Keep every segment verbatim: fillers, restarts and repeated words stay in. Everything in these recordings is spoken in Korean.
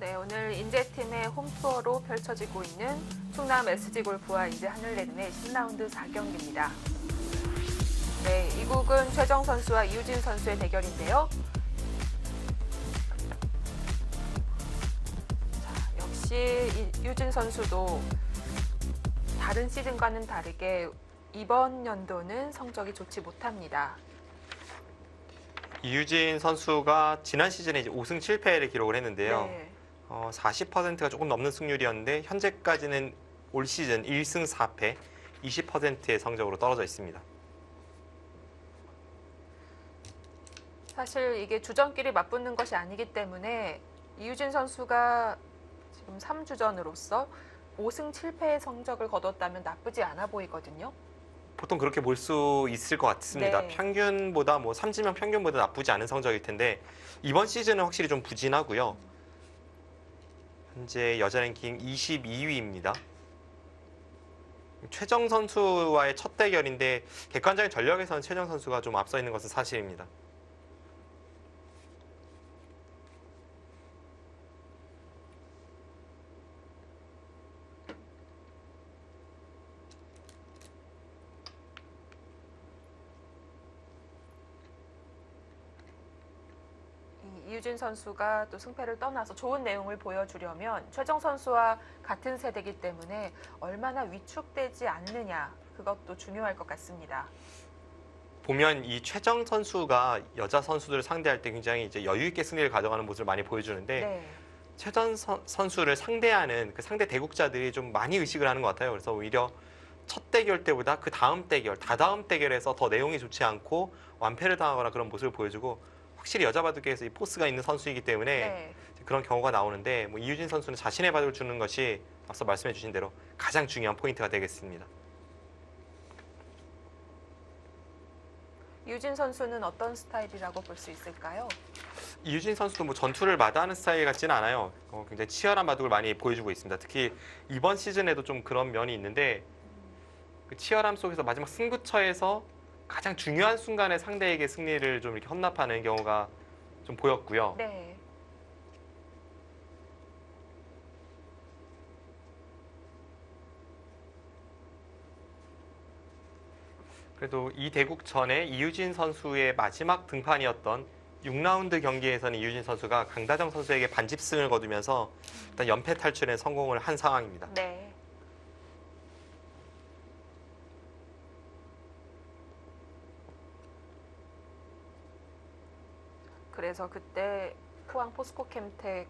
네, 오늘 인제팀의 홈투어로 펼쳐지고 있는 충남 에스지골프와 인제 하늘레든의 십 라운드 사 경기입니다. 네, 이 국은 최정 선수와 이유진 선수의 대결인데요. 자, 역시 이유진 선수도 다른 시즌과는 다르게 이번 연도는 성적이 좋지 못합니다. 이유진 선수가 지난 시즌에 이제 오 승 칠 패를 기록을 했는데요. 네. 어, 사십 퍼센트가 조금 넘는 승률이었는데 현재까지는 올 시즌 일 승 사 패, 이십 퍼센트의 성적으로 떨어져 있습니다. 사실 이게 주전끼리 맞붙는 것이 아니기 때문에 이유진 선수가 지금 삼 주전으로서 오 승 칠 패의 성적을 거뒀다면 나쁘지 않아 보이거든요. 보통 그렇게 볼 수 있을 것 같습니다. 네. 평균보다 뭐 삼지명 평균보다 나쁘지 않은 성적일 텐데 이번 시즌은 확실히 좀 부진하고요. 현재 여자 랭킹 이십이 위입니다. 최정 선수와의 첫 대결인데 객관적인 전력에서는 최정 선수가 좀 앞서 있는 것은 사실입니다. 이유진 선수가 또 승패를 떠나서 좋은 내용을 보여주려면 최정 선수와 같은 세대이기 때문에 얼마나 위축되지 않느냐, 그것도 중요할 것 같습니다. 보면 이 최정 선수가 여자 선수들을 상대할 때 굉장히 이제 여유 있게 승리를 가져가는 모습을 많이 보여주는데 네. 최정 선- 선수를 상대하는 그 상대 대국자들이 좀 많이 의식을 하는 것 같아요. 그래서 오히려 첫 대결 때보다 그 다음 대결, 다다음 대결에서 더 내용이 좋지 않고 완패를 당하거나 그런 모습을 보여주고 확실히 여자 바둑계에서 이 포스가 있는 선수이기 때문에 네. 그런 경우가 나오는데 뭐 이유진 선수는 자신의 바둑을 주는 것이 앞서 말씀해 주신 대로 가장 중요한 포인트가 되겠습니다. 이유진 선수는 어떤 스타일이라고 볼 수 있을까요? 이유진 선수도 뭐 전투를 마다하는 스타일 같지는 않아요. 어, 굉장히 치열한 바둑을 많이 보여주고 있습니다. 특히 이번 시즌에도 좀 그런 면이 있는데 그 치열함 속에서 마지막 승부처에서 가장 중요한 순간에 상대에게 승리를 좀 이렇게 헌납하는 경우가 좀 보였고요. 네. 그래도 이 대국 전에 이유진 선수의 마지막 등판이었던 육 라운드 경기에서는 이유진 선수가 강다정 선수에게 반집승을 거두면서 일단 연패 탈출에 성공을 한 상황입니다. 네. 그래서 그때 포항 포스코 캠텍과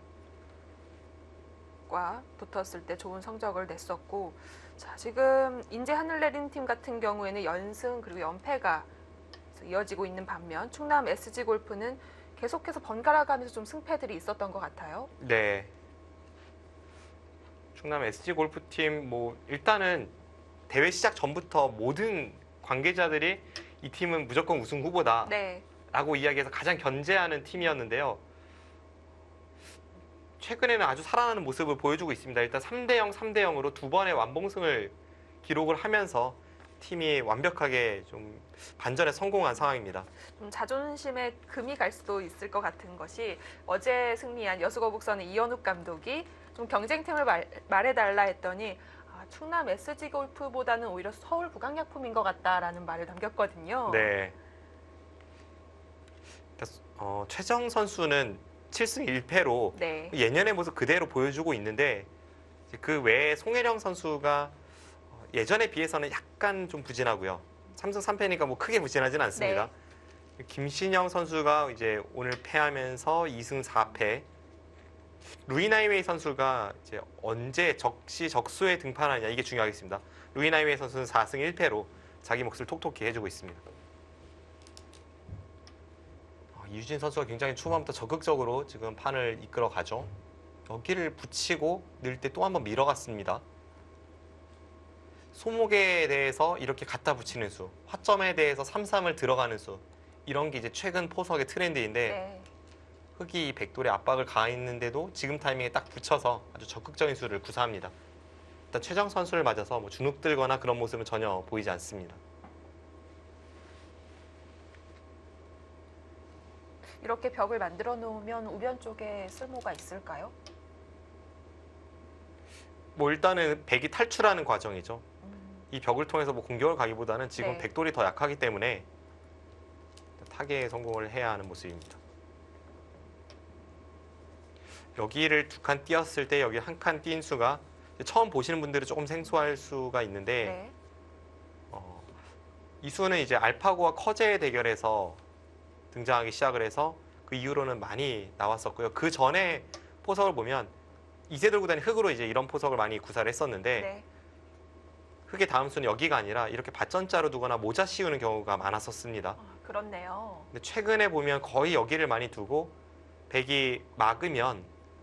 붙었을 때 좋은 성적을 냈었고, 자, 지금 인제 하늘레린 팀 같은 경우에는 연승 그리고 연패가 이어지고 있는 반면 충남 에스지 골프는 계속해서 번갈아 가면서 좀 승패들이 있었던 것 같아요. 네. 충남 에스지 골프팀 뭐 일단은 대회 시작 전부터 모든 관계자들이 이 팀은 무조건 우승 후보다 네. 라고 이야기해서 가장 견제하는 팀이었는데요. 최근에는 아주 살아나는 모습을 보여주고 있습니다. 일단 삼 대 영, 삼 대 영으로 두 번의 완봉승을 기록을 하면서 팀이 완벽하게 좀 반전에 성공한 상황입니다. 좀 자존심에 금이 갈 수도 있을 것 같은 것이 어제 승리한 여수거북선의 이현욱 감독이 좀 경쟁팀을 말, 말해달라 했더니 아, 충남 에스지 골프보다는 오히려 서울 부강약품인 것 같다라는 말을 남겼거든요. 네. 어, 최정 선수는 칠 승 일 패로 네. 예년의 모습 그대로 보여주고 있는데 그 외에 송혜령 선수가 예전에 비해서는 약간 좀 부진하고요. 삼 승 삼 패니까 뭐 크게 부진하진 않습니다. 네. 김신영 선수가 이제 오늘 패하면서 이 승 사 패. 루이나이웨이 선수가 이제 언제 적시적소에 등판하냐 이게 중요하겠습니다. 루이나이웨이 선수는 사 승 일 패로 자기 몫을 톡톡히 해주고 있습니다. 이유진 선수가 굉장히 초반부터 적극적으로 지금 판을 이끌어 가죠. 여기를 붙이고 늘 때 또 한 번 밀어갔습니다. 소목에 대해서 이렇게 갖다 붙이는 수, 화점에 대해서 삼 삼을 들어가는 수, 이런 게 이제 최근 포석의 트렌드인데 네. 흑이 백돌의 압박을 가했는데도 지금 타이밍에 딱 붙여서 아주 적극적인 수를 구사합니다. 일단 최정 선수를 맞아서 뭐 주눅 들거나 그런 모습은 전혀 보이지 않습니다. 이렇게 벽을 만들어 놓으면 우변 쪽에 쓸모가 있을까요? 뭐 일단은 백이 탈출하는 과정이죠. 음, 이 벽을 통해서 뭐 공격을 가기보다는 지금 네. 백돌이 더 약하기 때문에 타개에 성공을 해야 하는 모습입니다. 여기를 두 칸 띄었을 때 여기 한 칸 띈 수가 처음 보시는 분들은 조금 생소할 수가 있는데 네. 어, 이 수는 이제 알파고와 커제의 대결에서 등장하기 시작을 해서 그 이후로는 많이 나왔었고요. 그 전에 포석을 보면 이세 들고 다니는 흙으로 이제 이런 포석을 많이 구사를 했었는데 네. 흙의 다음 수는 여기가 아니라 이렇게 밭전자로 두거나 모자 씌우는 경우가 많았었습니다. 아, 그렇네요. 근데 최근에 보면 거의 여기를 많이 두고 백이 막으면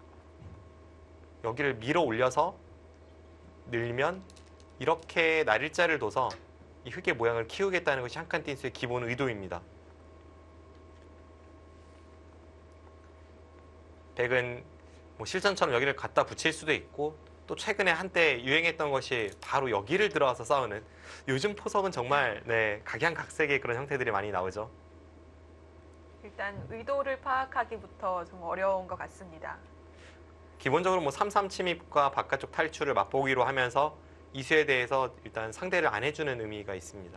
여기를 밀어 올려서 늘면 이렇게 날일자를 둬서 이 흙의 모양을 키우겠다는 것이 한 칸 띈 수의 기본 의도입니다. 백은 뭐 실전처럼 여기를 갖다 붙일 수도 있고 또 최근에 한때 유행했던 것이 바로 여기를 들어와서 싸우는 요즘 포석은 정말 네, 각양각색의 그런 형태들이 많이 나오죠. 일단 의도를 파악하기부터 좀 어려운 것 같습니다. 기본적으로 뭐 삼삼 침입과 바깥쪽 탈출을 맛보기로 하면서 이수에 대해서 일단 상대를 안 해주는 의미가 있습니다.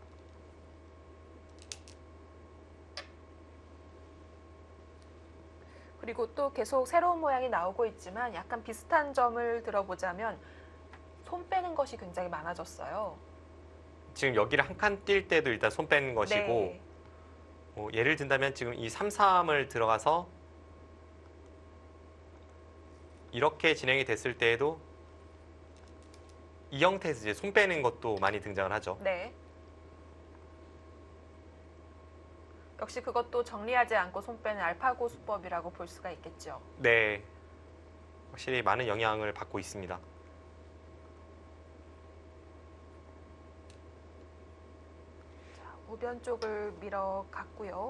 그리고 또 계속 새로운 모양이 나오고 있지만 약간 비슷한 점을 들어보자면 손 빼는 것이 굉장히 많아졌어요. 지금 여기를 한 칸 뛸 때도 일단 손 빼는 것이고 네. 뭐 예를 든다면 지금 이 삼삼을 들어가서 이렇게 진행이 됐을 때에도 이 형태에서 이제 손 빼는 것도 많이 등장을 하죠. 네. 역시 그것도 정리하지 않고 손 빼는 알파고 수법이라고 볼 수가 있겠죠. 네, 확실히 많은 영향을 받고 있습니다. 우변 쪽을 밀어갔고요.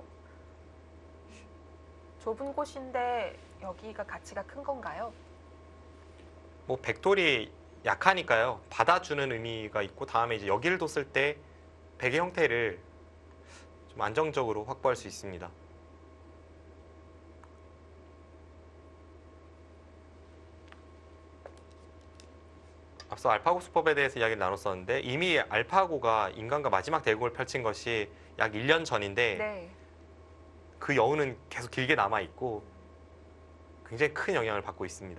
좁은 곳인데 여기가 가치가 큰 건가요? 뭐 백돌이 약하니까요. 받아주는 의미가 있고 다음에 이제 여기를 뒀을 때 백의 형태를 좀 안정적으로 확보할 수 있습니다. 앞서 알파고 수법에 대해서 이야기를 나눴었는데 이미 알파고가 인간과 마지막 대국을 펼친 것이 약 일 년 전인데 네. 그 여운은 계속 길게 남아있고 굉장히 큰 영향을 받고 있습니다.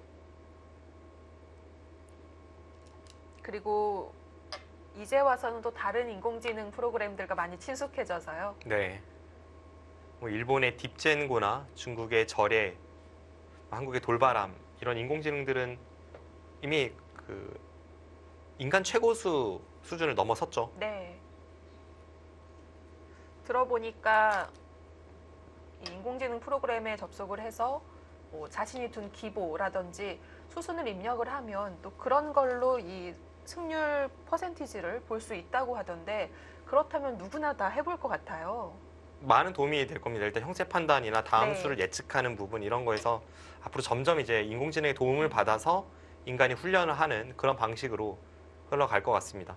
그리고 이제 와서는 또 다른 인공지능 프로그램들과 많이 친숙해져서요. 네. 뭐 일본의 딥젠고나 중국의 절에, 한국의 돌바람 이런 인공지능들은 이미 그 인간 최고수 수준을 넘어섰죠. 네. 들어보니까 이 인공지능 프로그램에 접속을 해서 뭐 자신이 둔 기보라든지 수순을 입력을 하면 또 그런 걸로 이 승률 퍼센티지를 볼 수 있다고 하던데 그렇다면 누구나 다 해볼 것 같아요. 많은 도움이 될 겁니다. 일단 형태 판단이나 다음 네. 수를 예측하는 부분 이런 거에서 앞으로 점점 이제 인공지능의 도움을 받아서 인간이 훈련을 하는 그런 방식으로 흘러갈 것 같습니다.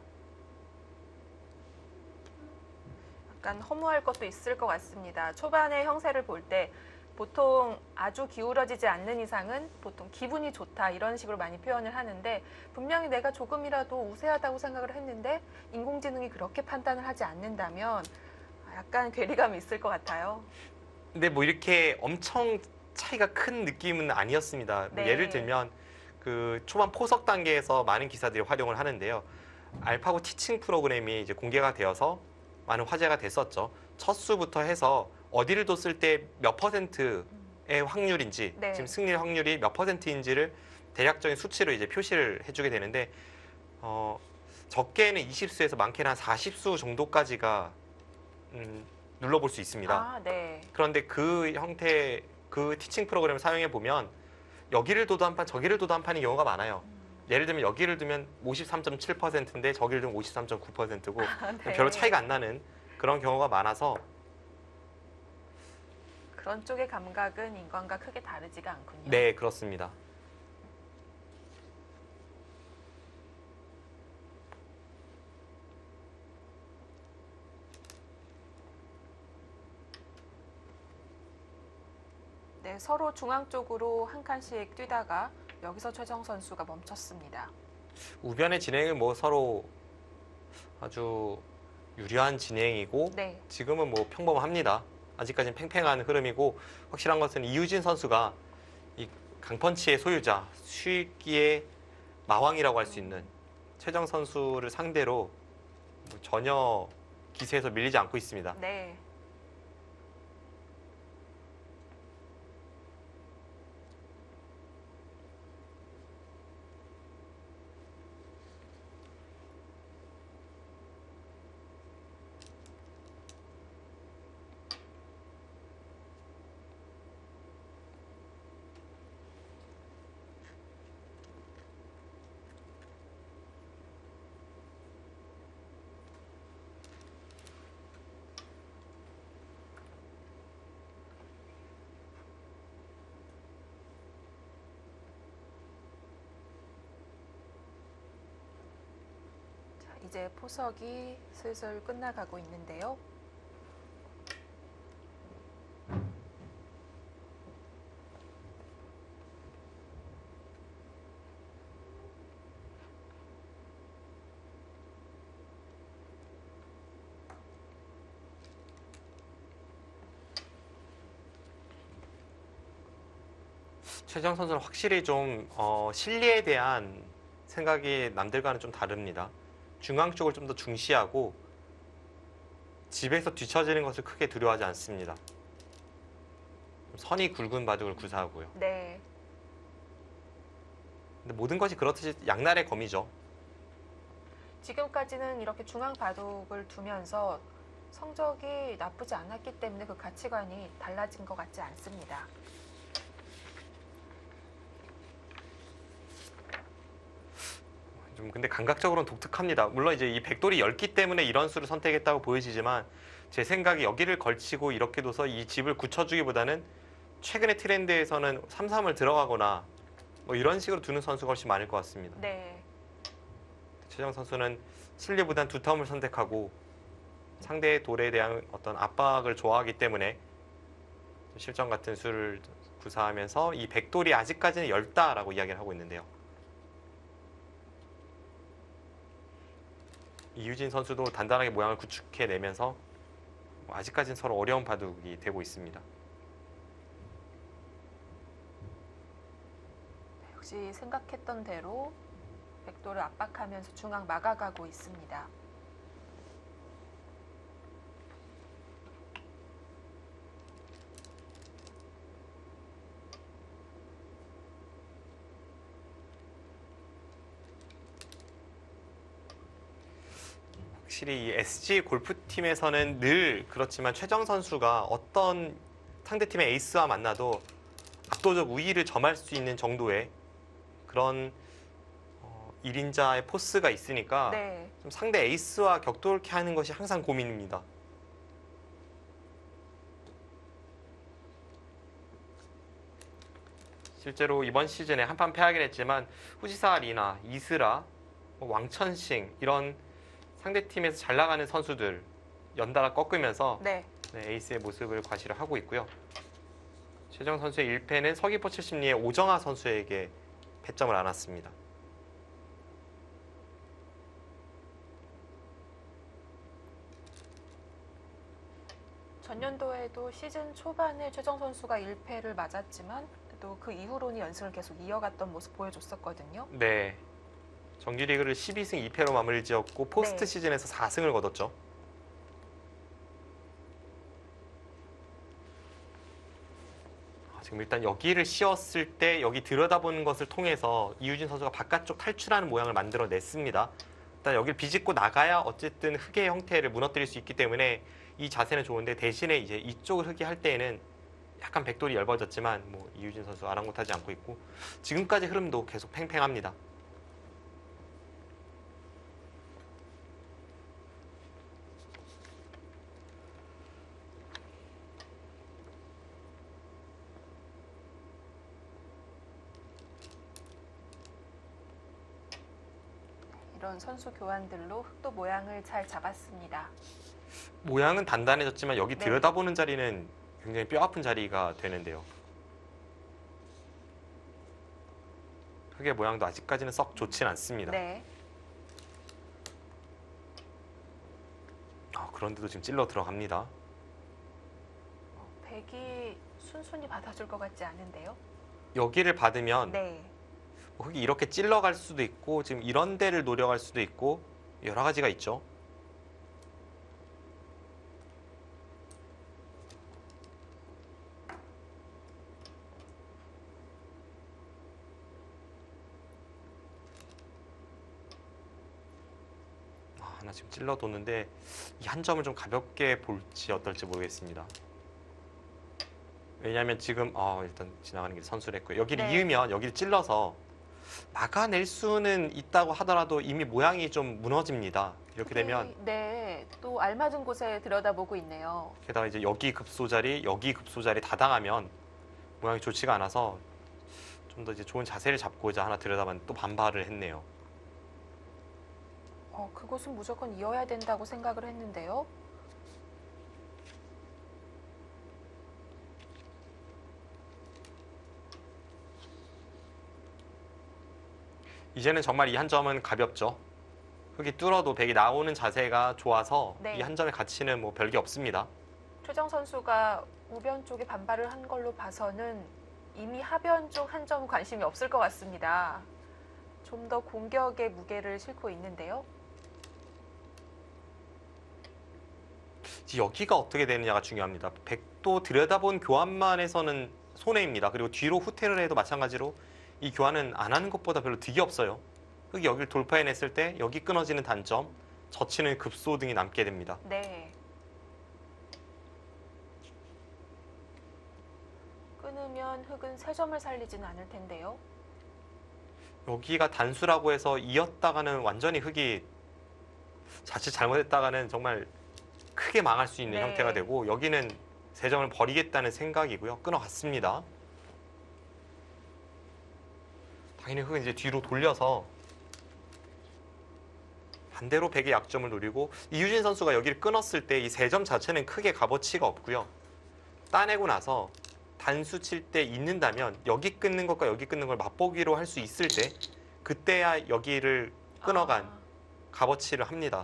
약간 허무할 것도 있을 것 같습니다. 초반의 형세를 볼 때 보통 아주 기울어지지 않는 이상은 보통 기분이 좋다 이런 식으로 많이 표현을 하는데 분명히 내가 조금이라도 우세하다고 생각을 했는데 인공지능이 그렇게 판단을 하지 않는다면 약간 괴리감이 있을 것 같아요. 근데 뭐 이렇게 엄청 차이가 큰 느낌은 아니었습니다. 뭐 네. 예를 들면 그 초반 포석 단계에서 많은 기사들이 활용을 하는데요. 알파고 티칭 프로그램이 이제 공개가 되어서 많은 화제가 됐었죠. 첫 수부터 해서 어디를 뒀을 때 몇 퍼센트의 확률인지, 네. 지금 승리 확률이 몇 퍼센트인지를 대략적인 수치로 이제 표시를 해주게 되는데, 어, 적게는 이십 수에서 많게는 한 사십 수 정도까지가 음, 눌러볼 수 있습니다. 아, 네. 그런데 그 형태, 그 티칭 프로그램을 사용해 보면 여기를 둬도 한 판, 저기를 둬도 한 판인 경우가 많아요. 예를 들면 여기를 두면 오십삼 점 칠 퍼센트인데 저기를 두면 오십삼 점 구 퍼센트고 아, 네. 별로 차이가 안 나는 그런 경우가 많아서 그런 쪽의 감각은 인간과 크게 다르지가 않군요. 네, 그렇습니다. 네, 서로 중앙 쪽으로 한 칸씩 뛰다가 여기서 최정 선수가 멈췄습니다. 우변의 진행은 뭐 서로 아주 유리한 진행이고 네. 지금은 뭐 평범합니다. 아직까지는 팽팽한 흐름이고 확실한 것은 이유진 선수가 이 강펀치의 소유자, 수익기의 마왕이라고 할 수 있는 최정 선수를 상대로 뭐 전혀 기세에서 밀리지 않고 있습니다. 네. 자, 이제 포석이 슬슬 끝나가고 있는데요. 최정 선수는 확실히 좀 어, 실리에 대한 생각이 남들과는 좀 다릅니다. 중앙 쪽을 좀 더 중시하고 집에서 뒤처지는 것을 크게 두려워하지 않습니다. 선이 굵은 바둑을 구사하고요. 네. 근데 모든 것이 그렇듯이 양날의 검이죠. 지금까지는 이렇게 중앙 바둑을 두면서 성적이 나쁘지 않았기 때문에 그 가치관이 달라진 것 같지 않습니다. 좀 근데 감각적으로는 독특합니다. 물론 이제 이 백돌이 엷기 때문에 이런 수를 선택했다고 보여지지만 제 생각에 여기를 걸치고 이렇게 둬서 이 집을 굳혀주기보다는 최근의 트렌드에서는 삼 삼을 들어가거나 뭐 이런 식으로 두는 선수가 훨씬 많을 것 같습니다. 네. 최정 선수는 실리보단 두텀을 선택하고 상대의 돌에 대한 어떤 압박을 좋아하기 때문에 실전 같은 수를 구사하면서 이 백돌이 아직까지는 엷다라고 이야기를 하고 있는데요. 이유진 선수도 단단하게 모양을 구축해내면서 아직까지는 서로 어려운 바둑이 되고 있습니다. 역시 생각했던 대로 백돌을 압박하면서 중앙 막아가고 있습니다. 확실히 이 에스지 골프팀에서는 늘 그렇지만 최정 선수가 어떤 상대팀의 에이스와 만나도 압도적 우위를 점할 수 있는 정도의 그런 어, 일 인자의 포스가 있으니까 네. 좀 상대 에이스와 격돌케 하는 것이 항상 고민입니다. 실제로 이번 시즌에 한판 패하긴 했지만 후지사 리나, 이스라, 뭐 왕천싱 이런 상대팀에서 잘 나가는 선수들 연달아 꺾으면서 네. 네, 에이스의 모습을 과시를 하고 있고요. 최정 선수의 일 패는 서귀포 칠십리의 오정아 선수에게 패점을 안았습니다. 전년도에도 시즌 초반에 최정 선수가 일 패를 맞았지만 또 그 이후로는 연승을 계속 이어갔던 모습 보여줬었거든요. 네. 정규리그를 십이 승 이 패로 마무리 지었고 포스트 네. 시즌에서 사 승을 거뒀죠. 아, 지금 일단 여기를 씌웠을 때 여기 들여다보는 것을 통해서 이유진 선수가 바깥쪽 탈출하는 모양을 만들어냈습니다. 일단 여기를 비집고 나가야 어쨌든 흙의 형태를 무너뜨릴 수 있기 때문에 이 자세는 좋은데 대신에 이제 이쪽을 흙이 할 때에는 약간 백돌이 얇아졌지만 뭐 이유진 선수 아랑곳하지 않고 있고 지금까지 흐름도 계속 팽팽합니다. 이런 선수 교환들로 흑도 모양을 잘 잡았습니다. 모양은 단단해졌지만 여기 네. 들여다보는 자리는 굉장히 뼈아픈 자리가 되는데요. 흙의 모양도 아직까지는 썩 좋진 않습니다. 네. 아, 그런데도 지금 찔러 들어갑니다. 백이 순순히 받아줄 것 같지 않은데요? 여기를 받으면 네. 뭐 흙이 이렇게 찔러갈 수도 있고 지금 이런 데를 노려갈 수도 있고 여러 가지가 있죠. 아, 하나 지금 찔러뒀는데 이 한 점을 좀 가볍게 볼지 어떨지 모르겠습니다. 왜냐하면 지금 어, 일단 지나가는 길 선수를 했고요. 여기를 네. 이으면 여기를 찔러서 막아낼 수는 있다고 하더라도 이미 모양이 좀 무너집니다. 이렇게 되면 네, 또 알맞은 곳에 들여다보고 있네요. 게다가 이제 여기 급소자리, 여기 급소자리 다 당하면 모양이 좋지가 않아서 좀 더 이제 좋은 자세를 잡고자 하나 들여다봤는데 또 반발을 했네요. 어, 그곳은 무조건 이어야 된다고 생각을 했는데요. 이제는 정말 이 한 점은 가볍죠. 흙이 뚫어도 백이 나오는 자세가 좋아서 네. 이 한 점의 가치는 뭐 별게 없습니다. 최정 선수가 우변 쪽에 반발을 한 걸로 봐서는 이미 하변 쪽 한 점 관심이 없을 것 같습니다. 좀 더 공격의 무게를 싣고 있는데요. 여기가 어떻게 되느냐가 중요합니다. 백도 들여다본 교환만 해서는 손해입니다. 그리고 뒤로 후퇴를 해도 마찬가지로 이 교환은 안 하는 것보다 별로 득이 없어요. 흙이 여기를 돌파해냈을 때 여기 끊어지는 단점, 젖히는 급소 등이 남게 됩니다. 네. 끊으면 흙은 세 점을 살리지는 않을 텐데요. 여기가 단수라고 해서 이었다가는 완전히 흙이 자칫 잘못했다가는 정말 크게 망할 수 있는 네. 형태가 되고 여기는 세 점을 버리겠다는 생각이고요. 끊어갔습니다. 당연히 흙은 이제 뒤로 돌려서 반대로 백의 약점을 노리고 이유진 선수가 여기를 끊었을 때 이 세 점 자체는 크게 값어치가 없고요. 따내고 나서 단수 칠 때 있는다면 여기 끊는 것과 여기 끊는 걸 맛보기로 할 수 있을 때 그때야 여기를 끊어간 아, 값어치를 합니다.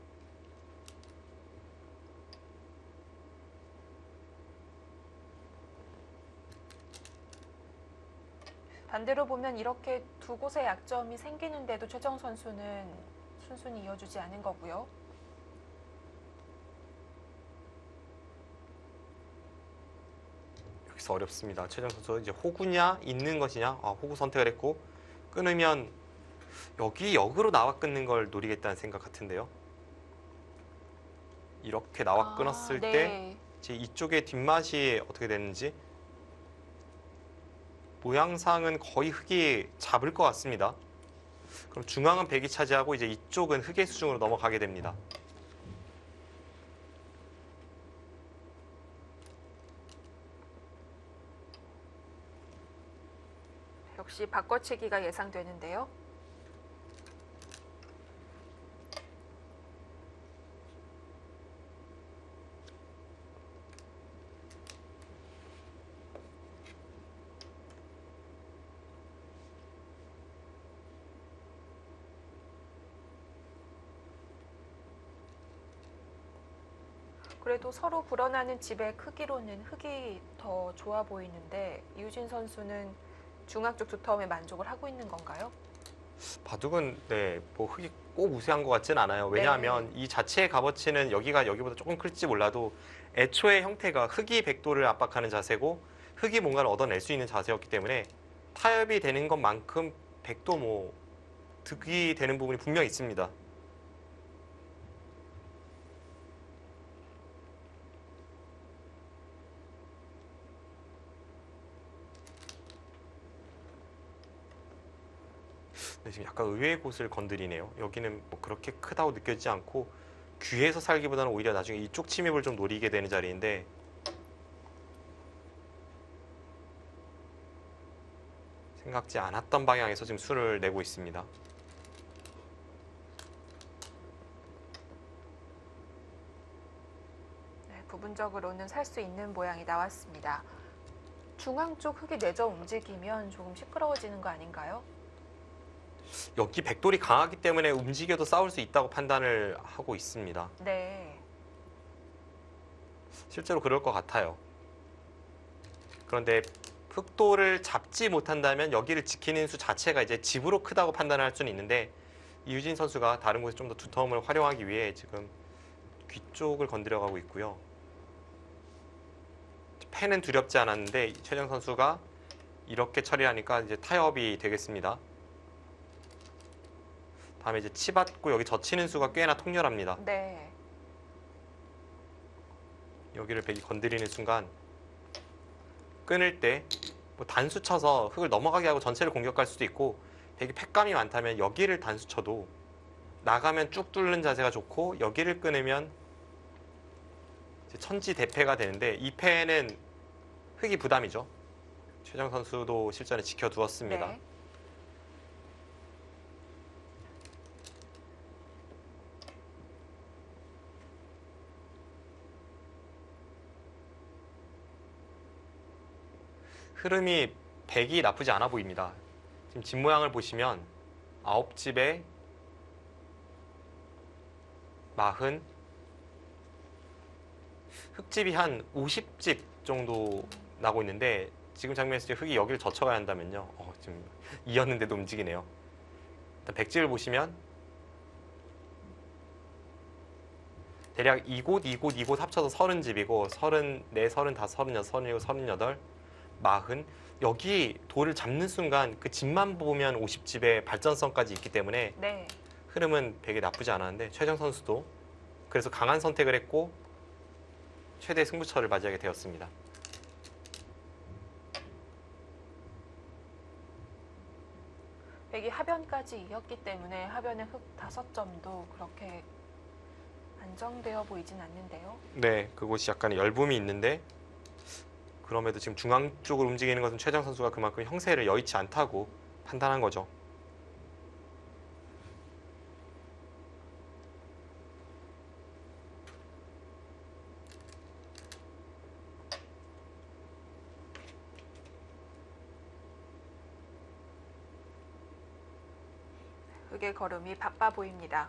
반대로 보면 이렇게 두 곳의 약점이 생기는데도 최정 선수는 순순히 이어주지 않은 거고요. 여기서 어렵습니다. 최정 선수 이제 호구냐 있는 것이냐 아, 호구 선택을 했고 끊으면 여기 역으로 나와 끊는 걸 노리겠다는 생각 같은데요. 이렇게 나와 아, 끊었을 네. 때 이제 이쪽의 뒷맛이 어떻게 되는지 모양상은 거의 흙이 잡을 것 같습니다. 그럼 중앙은 백이 차지하고 이제 이쪽은 흙의 수중으로 넘어가게 됩니다. 역시 바꿔치기가 예상되는데요. 그래도 서로 불어나는 집의 크기로는 흙이 더 좋아 보이는데 이유진 선수는 중앙 쪽 두터움에 만족을 하고 있는 건가요? 바둑은 네, 뭐 흙이 꼭 우세한 것 같지는 않아요. 왜냐하면 이 자체의 값어치는 여기가 여기보다 조금 클지 몰라도 애초의 형태가 흙이 백도를 압박하는 자세고 흙이 뭔가를 얻어낼 수 있는 자세였기 때문에 타협이 되는 것만큼 백도 뭐 득이 되는 부분이 분명히 있습니다. 네, 지금 약간 의외의 곳을 건드리네요. 여기는 뭐 그렇게 크다고 느껴지지 않고 귀에서 살기보다는 오히려 나중에 이쪽 침입을 좀 노리게 되는 자리인데 생각지 않았던 방향에서 지금 수를 내고 있습니다. 네, 부분적으로는 살 수 있는 모양이 나왔습니다. 중앙 쪽 흙이 내져 움직이면 조금 시끄러워지는 거 아닌가요? 여기 백돌이 강하기 때문에 움직여도 싸울 수 있다고 판단을 하고 있습니다. 네. 실제로 그럴 것 같아요. 그런데 흑돌을 잡지 못한다면 여기를 지키는 수 자체가 이제 집으로 크다고 판단을 할 수는 있는데 이유진 선수가 다른 곳에 좀 더 두터움을 활용하기 위해 지금 귀 쪽을 건드려가고 있고요. 펜은 두렵지 않았는데 최정 선수가 이렇게 처리하니까 이제 타협이 되겠습니다. 다음에 이제 치받고 여기 젖히는 수가 꽤나 통렬합니다. 네. 여기를 백이 건드리는 순간 끊을 때 뭐 단수 쳐서 흙을 넘어가게 하고 전체를 공격할 수도 있고 백이 팩감이 많다면 여기를 단수 쳐도 나가면 쭉 뚫는 자세가 좋고 여기를 끊으면 이제 천지대패가 되는데 이 패는 흙이 부담이죠. 최정 선수도 실전에 지켜두었습니다. 네. 흐름이 백이 나쁘지 않아 보입니다. 지금 집 모양을 보시면 아홉 집에 마흔 흙집이 한 오십 집 정도 나고 있는데 지금 장면에서 흙이 여기를 젖혀가야 한다면요. 어, 지금 이었는데도 움직이네요. 일단 백집을 보시면 대략 이곳, 이곳, 이곳 합쳐서 서른 집이고 서른네, 서른다섯, 서른여섯, 서른일곱, 서른여덟, 마흔 여기 돌을 잡는 순간 그 집만 보면 오십 집의 발전성까지 있기 때문에 네. 흐름은 되게 나쁘지 않았는데 최정 선수도 그래서 강한 선택을 했고 최대 승부처를 맞이하게 되었습니다. 백이 하변까지 이었기 때문에 하변의 흙 다섯 점도 그렇게 안정되어 보이진 않는데요. 네, 그곳이 약간의 열붐이 있는데 그럼에도 지금 중앙 쪽으로 움직이는 것은 최정 선수가 그만큼 형세를 여의치 않다고 판단한 거죠. 흙의 걸음이 바빠 보입니다.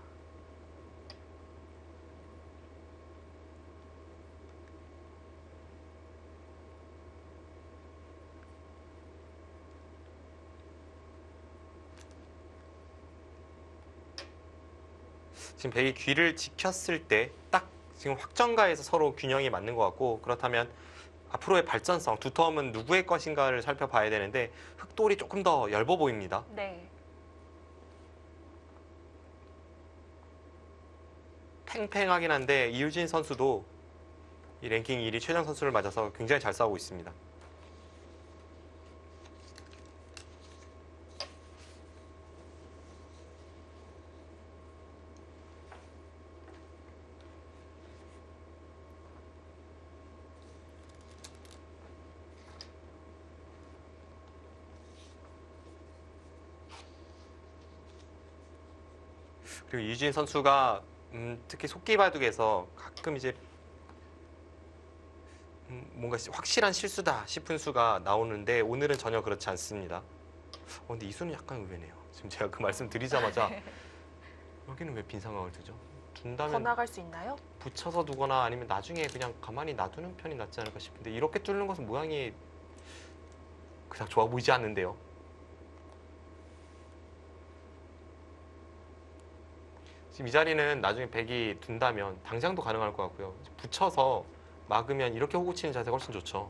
지금 백이 귀를 지켰을 때 딱 지금 확정가에서 서로 균형이 맞는 것 같고 그렇다면 앞으로의 발전성, 두터움은 누구의 것인가를 살펴봐야 되는데 흑돌이 조금 더 엷어 보입니다. 네. 팽팽하긴 한데 이유진 선수도 이 랭킹 일 위 최정 선수를 맞아서 굉장히 잘 싸우고 있습니다. 그리고 이유진 선수가 음, 특히 속기바둑에서 가끔 이제 음, 뭔가 확실한 실수다 싶은 수가 나오는데 오늘은 전혀 그렇지 않습니다. 어, 근데 이 수는 약간 의외네요. 지금 제가 그 말씀 드리자마자 여기는 왜 빈 상황을 두죠? 더 둔다면 나갈 수 있나요? 붙여서 두거나 아니면 나중에 그냥 가만히 놔두는 편이 낫지 않을까 싶은데 이렇게 뚫는 것은 모양이 그닥 좋아 보이지 않는데요. 지금 이 자리는 나중에 백이 둔다면 당장도 가능할 것 같고요. 붙여서 막으면 이렇게 호구 치는 자세가 훨씬 좋죠.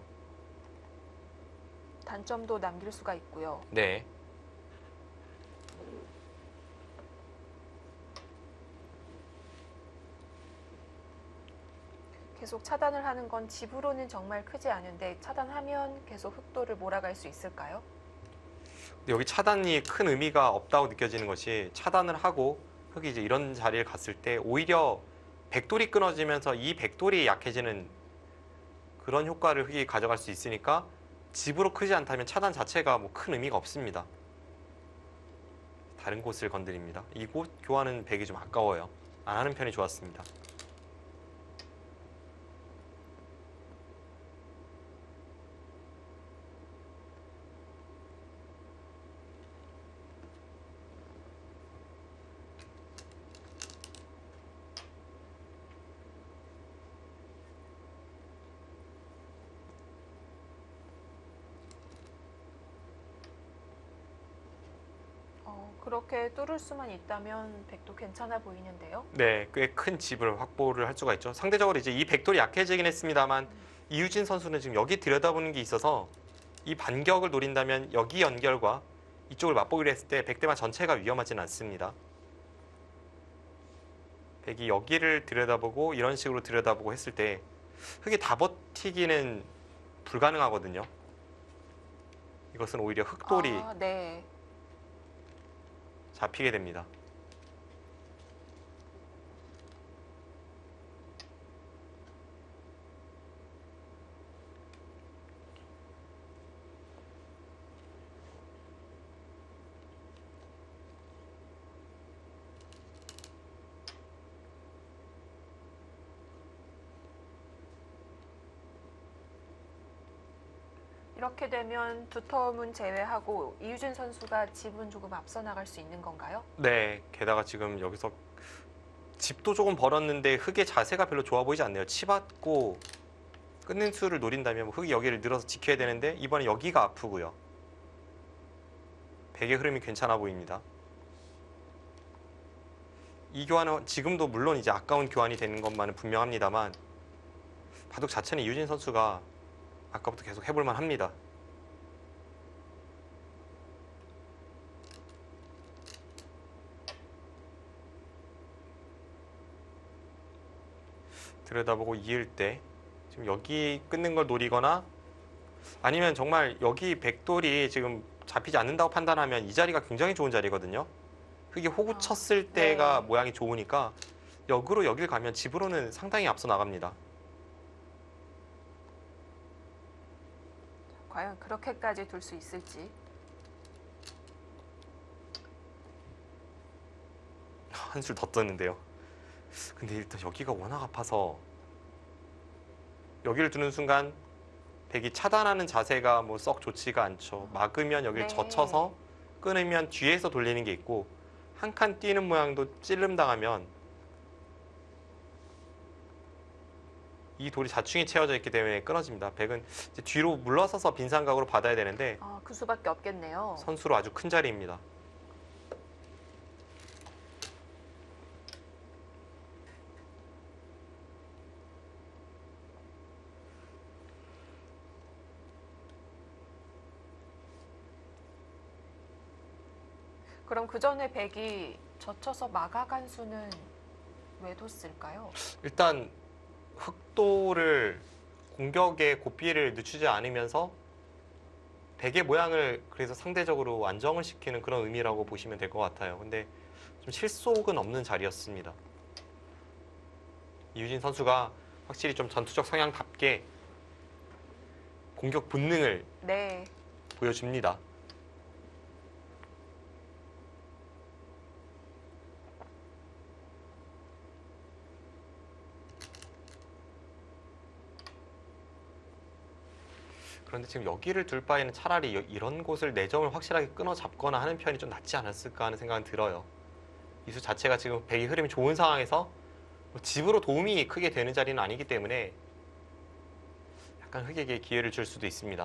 단점도 남길 수가 있고요. 네. 계속 차단을 하는 건 집으로는 정말 크지 않은데 차단하면 계속 흑돌을 몰아갈 수 있을까요? 근데 여기 차단이 큰 의미가 없다고 느껴지는 것이 차단을 하고 흑이 이제 이런 자리를 갔을 때 오히려 백돌이 끊어지면서 이 백돌이 약해지는 그런 효과를 흑이 가져갈 수 있으니까 집으로 크지 않다면 차단 자체가 뭐 큰 의미가 없습니다. 다른 곳을 건드립니다. 이곳 교환은 백이 좀 아까워요. 안 하는 편이 좋았습니다. 그렇게 뚫을 수만 있다면 백도 괜찮아 보이는데요. 네, 꽤 큰 집을 확보를 할 수가 있죠. 상대적으로 이제 이 백돌이 약해지긴 했습니다만 이유진 선수는 지금 여기 들여다보는 게 있어서 이 반격을 노린다면 여기 연결과 이쪽을 맛보기로 했을 때 백대만 전체가 위험하진 않습니다. 백이 여기를 들여다보고 이런 식으로 들여다보고 했을 때 흙이 다 버티기는 불가능하거든요. 이것은 오히려 흙돌이 아, 네. 잡히게 됩니다. 이렇게 되면 두터움은 제외하고 이유진 선수가 집은 조금 앞서 나갈 수 있는 건가요? 네, 게다가 지금 여기서 집도 조금 벌었는데 흙의 자세가 별로 좋아 보이지 않네요. 치받고 끊는 수를 노린다면 뭐 흙이 여기를 늘어서 지켜야 되는데 이번에 여기가 아프고요. 백의 흐름이 괜찮아 보입니다. 이 교환은 지금도 물론 이제 아까운 교환이 되는 것만은 분명합니다만 바둑 자체는 이유진 선수가 아까부터 계속 해볼만 합니다. 들여다보고 이을 때 지금 여기 끊는 걸 노리거나 아니면 정말 여기 백돌이 지금 잡히지 않는다고 판단하면 이 자리가 굉장히 좋은 자리거든요. 흙이 호구 아, 쳤을 때가 네. 모양이 좋으니까 역으로 여길 가면 집으로는 상당히 앞서 나갑니다. 과연 그렇게까지 둘 수 있을지. 한술 더 떴는데요. 근데 일단 여기가 워낙 아파서 여기를 두는 순간 백이 차단하는 자세가 뭐 썩 좋지가 않죠. 막으면 여기를 네. 젖혀서 끊으면 뒤에서 돌리는 게 있고 한 칸 뛰는 모양도 찔름 당하면 이 돌이 자충이 채워져 있기 때문에 끊어집니다. 백은 이제 뒤로 물러서서 빈삼각으로 받아야 되는데 아, 그 수밖에 없겠네요. 선수로 아주 큰 자리입니다. 그럼 그 전에 백이 젖혀서 막아간 수는 왜 뒀을까요? 일단 흑도를 공격에 고삐를 늦추지 않으면서 백의 모양을 그래서 상대적으로 안정을 시키는 그런 의미라고 보시면 될 것 같아요. 근데 좀 실속은 없는 자리였습니다. 이유진 선수가 확실히 좀 전투적 성향답게 공격 본능을 네. 보여줍니다. 그런데 지금 여기를 둘 바에는 차라리 여- 이런 곳을 내점을 확실하게 끊어 잡거나 하는 편이 좀 낫지 않았을까 하는 생각은 들어요. 이수 자체가 지금 백의 흐름이 좋은 상황에서 뭐 집으로 도움이 크게 되는 자리는 아니기 때문에 약간 흑에게 기회를 줄 수도 있습니다.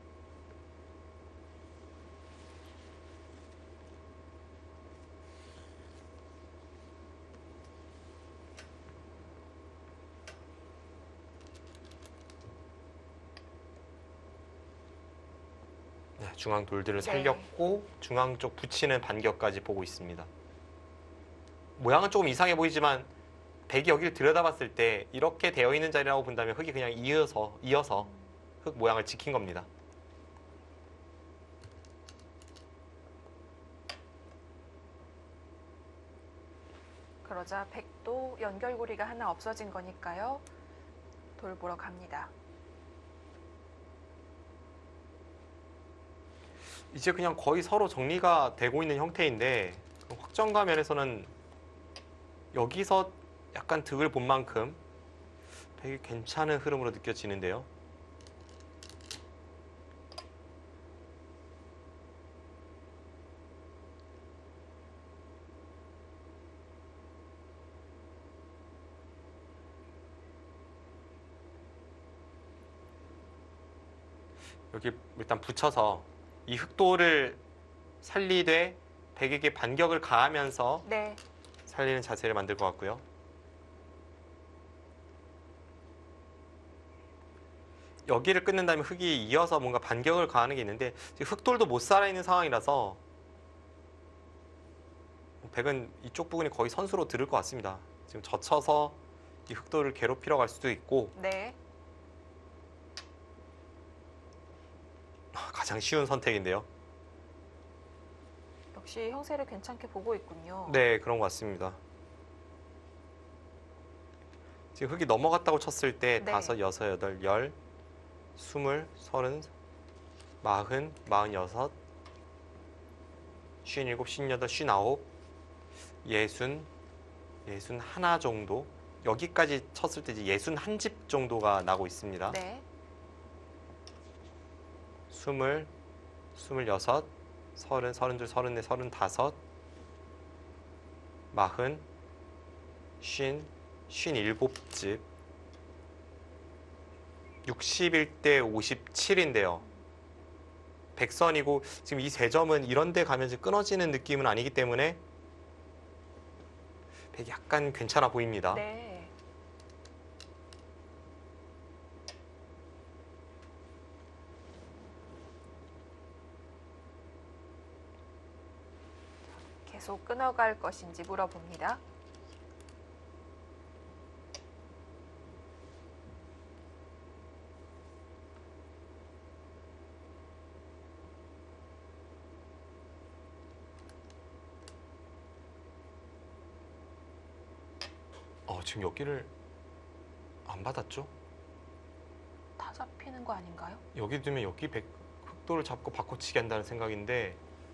네, 중앙 돌들을 네. 살렸고 중앙 쪽 붙이는 반격까지 보고 있습니다. 모양은 조금 이상해 보이지만 백이 여기를 들여다봤을 때 이렇게 되어 있는 자리라고 본다면 흑이 그냥 이어서 이어서 흑 모양을 지킨 겁니다. 그러자 백도 연결고리가 하나 없어진 거니까요. 돌 보러 갑니다. 이제 그냥 거의 서로 정리가 되고 있는 형태인데 확정가 면에서는 여기서 약간 득을 본 만큼 되게 괜찮은 흐름으로 느껴지는데요. 여기 일단 붙여서 이 흑도를 살리되 백에게 반격을 가하면서 네. 살리는 자세를 만들 것 같고요. 여기를 끊는다면 흑이 이어서 뭔가 반격을 가하는 게 있는데 지금 흑돌도 못 살아있는 상황이라서 백은 이쪽 부분이 거의 선수로 들을 것 같습니다. 지금 젖혀서 이 흑돌을 괴롭히러 갈 수도 있고 네. 가장 쉬운 선택인데요. 역시 형세를 괜찮게 보고 있군요. 네, 그런 것 같습니다. 지금 흑이 넘어갔다고 쳤을 때 네. 다섯, 여섯, 여덟, 열, 스물, 서른, 마흔, 마흔여섯, 쉰일곱, 쉰여덟, 쉰아홉, 예순, 예순 하나 정도. 여기까지 쳤을 때 이제 예순 한 집 정도가 나고 있습니다. 네. 스물, 스물여섯, 서른, 서른둘, 서른넷, 서른다섯, 마흔, 쉰, 쉰일곱 집, 육십일 대 오십칠인데요. 백선이고 지금 이 세 점은 이런 데 가면 이제 끊어지는 느낌은 아니기 때문에 백이 약간 괜찮아 보입니다. 네. 계속 끊어갈 것인지 물어봅니다. 어, 지금 여기를 안 받았죠? 다 잡히는 거 아닌가요? 여기 두면 여기 백, 흑도를 잡고 바꿔치기 한다는 생각인데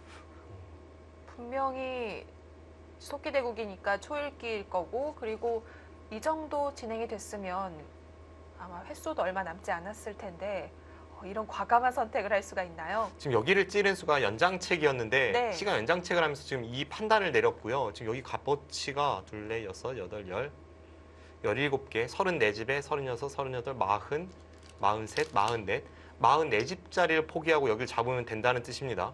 분명히 토끼대국이니까 초읽기일 거고, 그리고 이 정도 진행이 됐으면 아마 횟수도 얼마 남지 않았을 텐데 어, 이런 과감한 선택을 할 수가 있나요? 지금 여기를 찌른 수가 연장책이었는데 네. 시간 연장책을 하면서 지금 이 판단을 내렸고요. 지금 여기 값어치가 둘, 넷, 여섯, 여덟, 열, 열일곱 개, 서른네 집에 서른여섯, 서른여덟, 마흔, 마흔셋, 마흔넷, 마흔네 집짜리를 포기하고 여기를 잡으면 된다는 뜻입니다.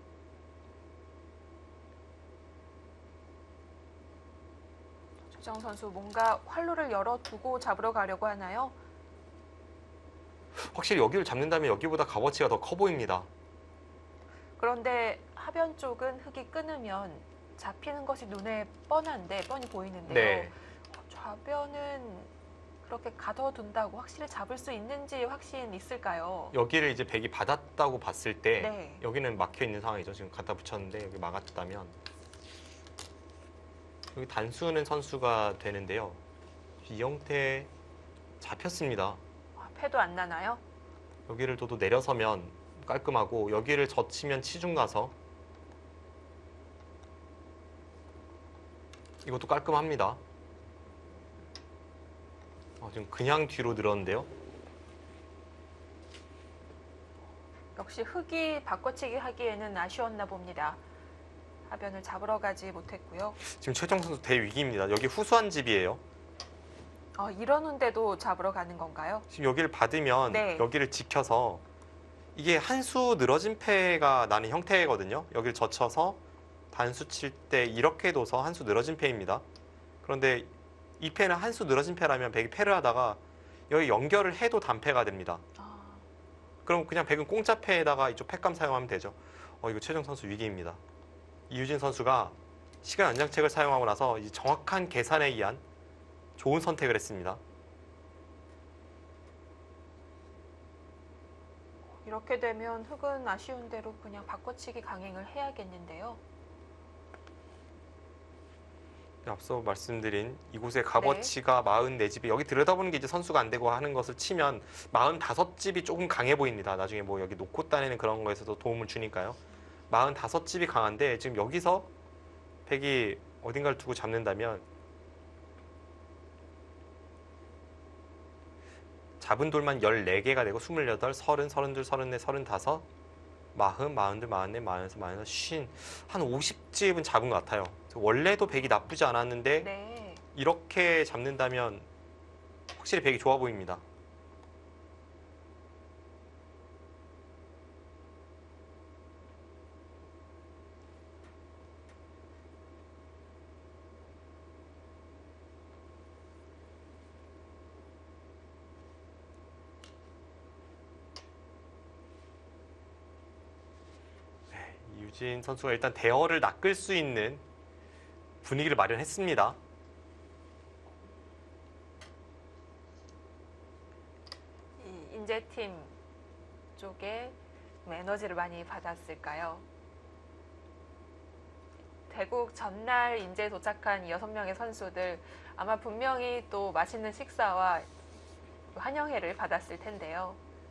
조정 선수 뭔가 활로를 열어두고 잡으러 가려고 하나요? 확실히 여기를 잡는다면 여기보다 값어치가 더 커 보입니다. 그런데 하변 쪽은 흙이 끊으면 잡히는 것이 눈에 뻔한데 뻔히 보이는데요. 네. 좌변은 그렇게 가둬둔다고 확실히 잡을 수 있는지 확신 있을까요? 여기를 이제 백이 받았다고 봤을 때 네. 여기는 막혀 있는 상황이죠. 지금 갖다 붙였는데 여기 막았다면 여기 단수는 선수가 되는데요. 이 형태 잡혔습니다. 아, 패도 안 나나요? 여기를 둬도 내려서면 깔끔하고 여기를 젖히면 치중 가서 이것도 깔끔합니다. 어, 지금 그냥 뒤로 늘었는데요. 역시 흙이 바꿔치기 하기에는 아쉬웠나 봅니다. 하변을 잡으러 가지 못했고요. 지금 최정 선수 대위기입니다. 여기 후수한 집이에요. 어, 이러는데도 잡으러 가는 건가요? 지금 여기를 받으면 네. 여기를 지켜서 이게 한 수 늘어진 패가 나는 형태거든요. 여기를 젖혀서 단수 칠 때 이렇게 둬서 한 수 늘어진 패입니다. 그런데 이 패는 한 수 늘어진 패라면 백이 패를 하다가 여기 연결을 해도 단패가 됩니다. 아, 그럼 그냥 백은 공짜 패에다가 이쪽 패감 사용하면 되죠. 어, 이거 최정 선수 위기입니다. 이유진 선수가 시간 연장책을 사용하고 나서 이 정확한 계산에 의한 좋은 선택을 했습니다. 이렇게 되면 흙은 아쉬운 대로 그냥 바꿔치기 강행을 해야겠는데요. 앞서 말씀드린 이곳의 값어치가 사십사 집에 여기 들여다보는 게 이제 선수가 안 되고 하는 것을 치면 사십오 집이 조금 강해 보입니다. 나중에 뭐 여기 놓고 따내는 그런 거에서도 도움을 주니까요. 사십오 집이 강한데 지금 여기서 백이 어딘가를 두고 잡는다면 잡은 돌만 열네 개가 되고 스물여덟, 서른, 서른둘, 서른넷, 서른다섯, 마흔, 마흔둘, 마흔넷, 마흔여섯, 마흔여섯, 쉰, 한 오십 집은 잡은 것 같아요. 원래도 백이 나쁘지 않았는데 네. 이렇게 잡는다면 확실히 백이 좋아 보입니다. 유진 선수가 일단 대어를 낚을 수 있는 분위기를 마련했습니다. 이 인재팀 쪽에 좀 에너지를 많이 받았을까요? 대국 전날 인제 도착한 이 여섯 명의 선수들 아마 분명히 또 맛있는 식사와 환영회를 받았을 텐데요.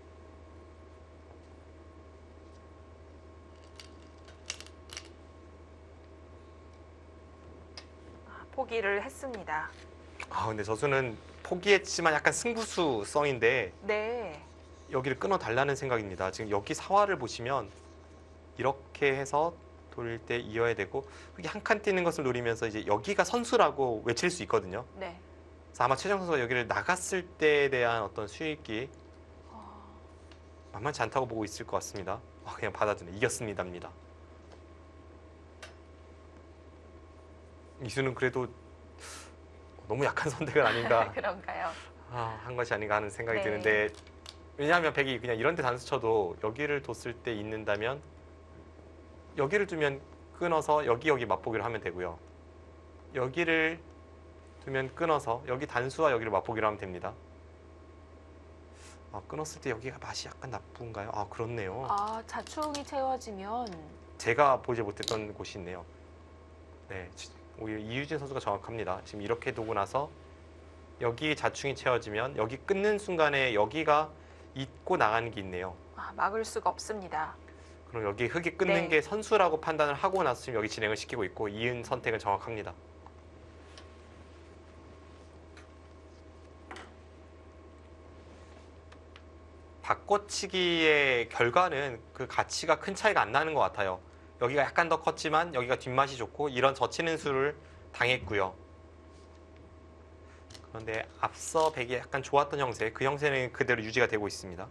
아, 포기를 했습니다. 아, 근데 저수는 포기했지만 약간 승부수성인데 네. 여기를 끊어 달라는 생각입니다. 지금 여기 사활을 보시면 이렇게 해서 돌릴 때 이어야 되고 여기 한 칸 뛰는 것을 노리면서 이제 여기가 선수라고 외칠 수 있거든요. 네. 그래서 아마 최정 선수가 여기를 나갔을 때에 대한 어떤 수익이 어, 만만치 않다고 보고 있을 것 같습니다. 아, 그냥 받아주네. 이겼습니다입니다. 이수는 그래도 너무 약한 선택은 아닌가 그런가요? 아, 한 것이 아닌가 하는 생각이 네. 드는데 왜냐하면 백이 그냥 이런 데 단수 쳐도 여기를 뒀을 때 있는다면 여기를 두면 끊어서 여기 여기 맛보기를 하면 되고요. 여기를 두면 끊어서 여기 단수와 여기를 맛보기를 하면 됩니다. 아, 끊었을 때 여기가 맛이 약간 나쁜가요? 아, 그렇네요. 아, 자충이 채워지면 제가 보지 못했던 곳이 있네요. 네, 지- 오히려 이유진 선수가 정확합니다. 지금 이렇게 두고 나서 여기 자충이 채워지면 여기 끊는 순간에 여기가 잊고 나가는 게 있네요. 아, 막을 수가 없습니다. 그럼 여기 흙이 끊는 네. 게 선수라고 판단을 하고 나서 지금 여기 진행을 시키고 있고 이은 선택은 정확합니다. 바꿔치기의 결과는 그 가치가 큰 차이가 안 나는 것 같아요. 여기가 약간 더 컸지만 여기가 뒷맛이 좋고 이런 젖히는 수를 당했고요. 그런데 앞서 백이 약간 좋았던 형세, 그 형세는 그대로 유지가 되고 있습니다.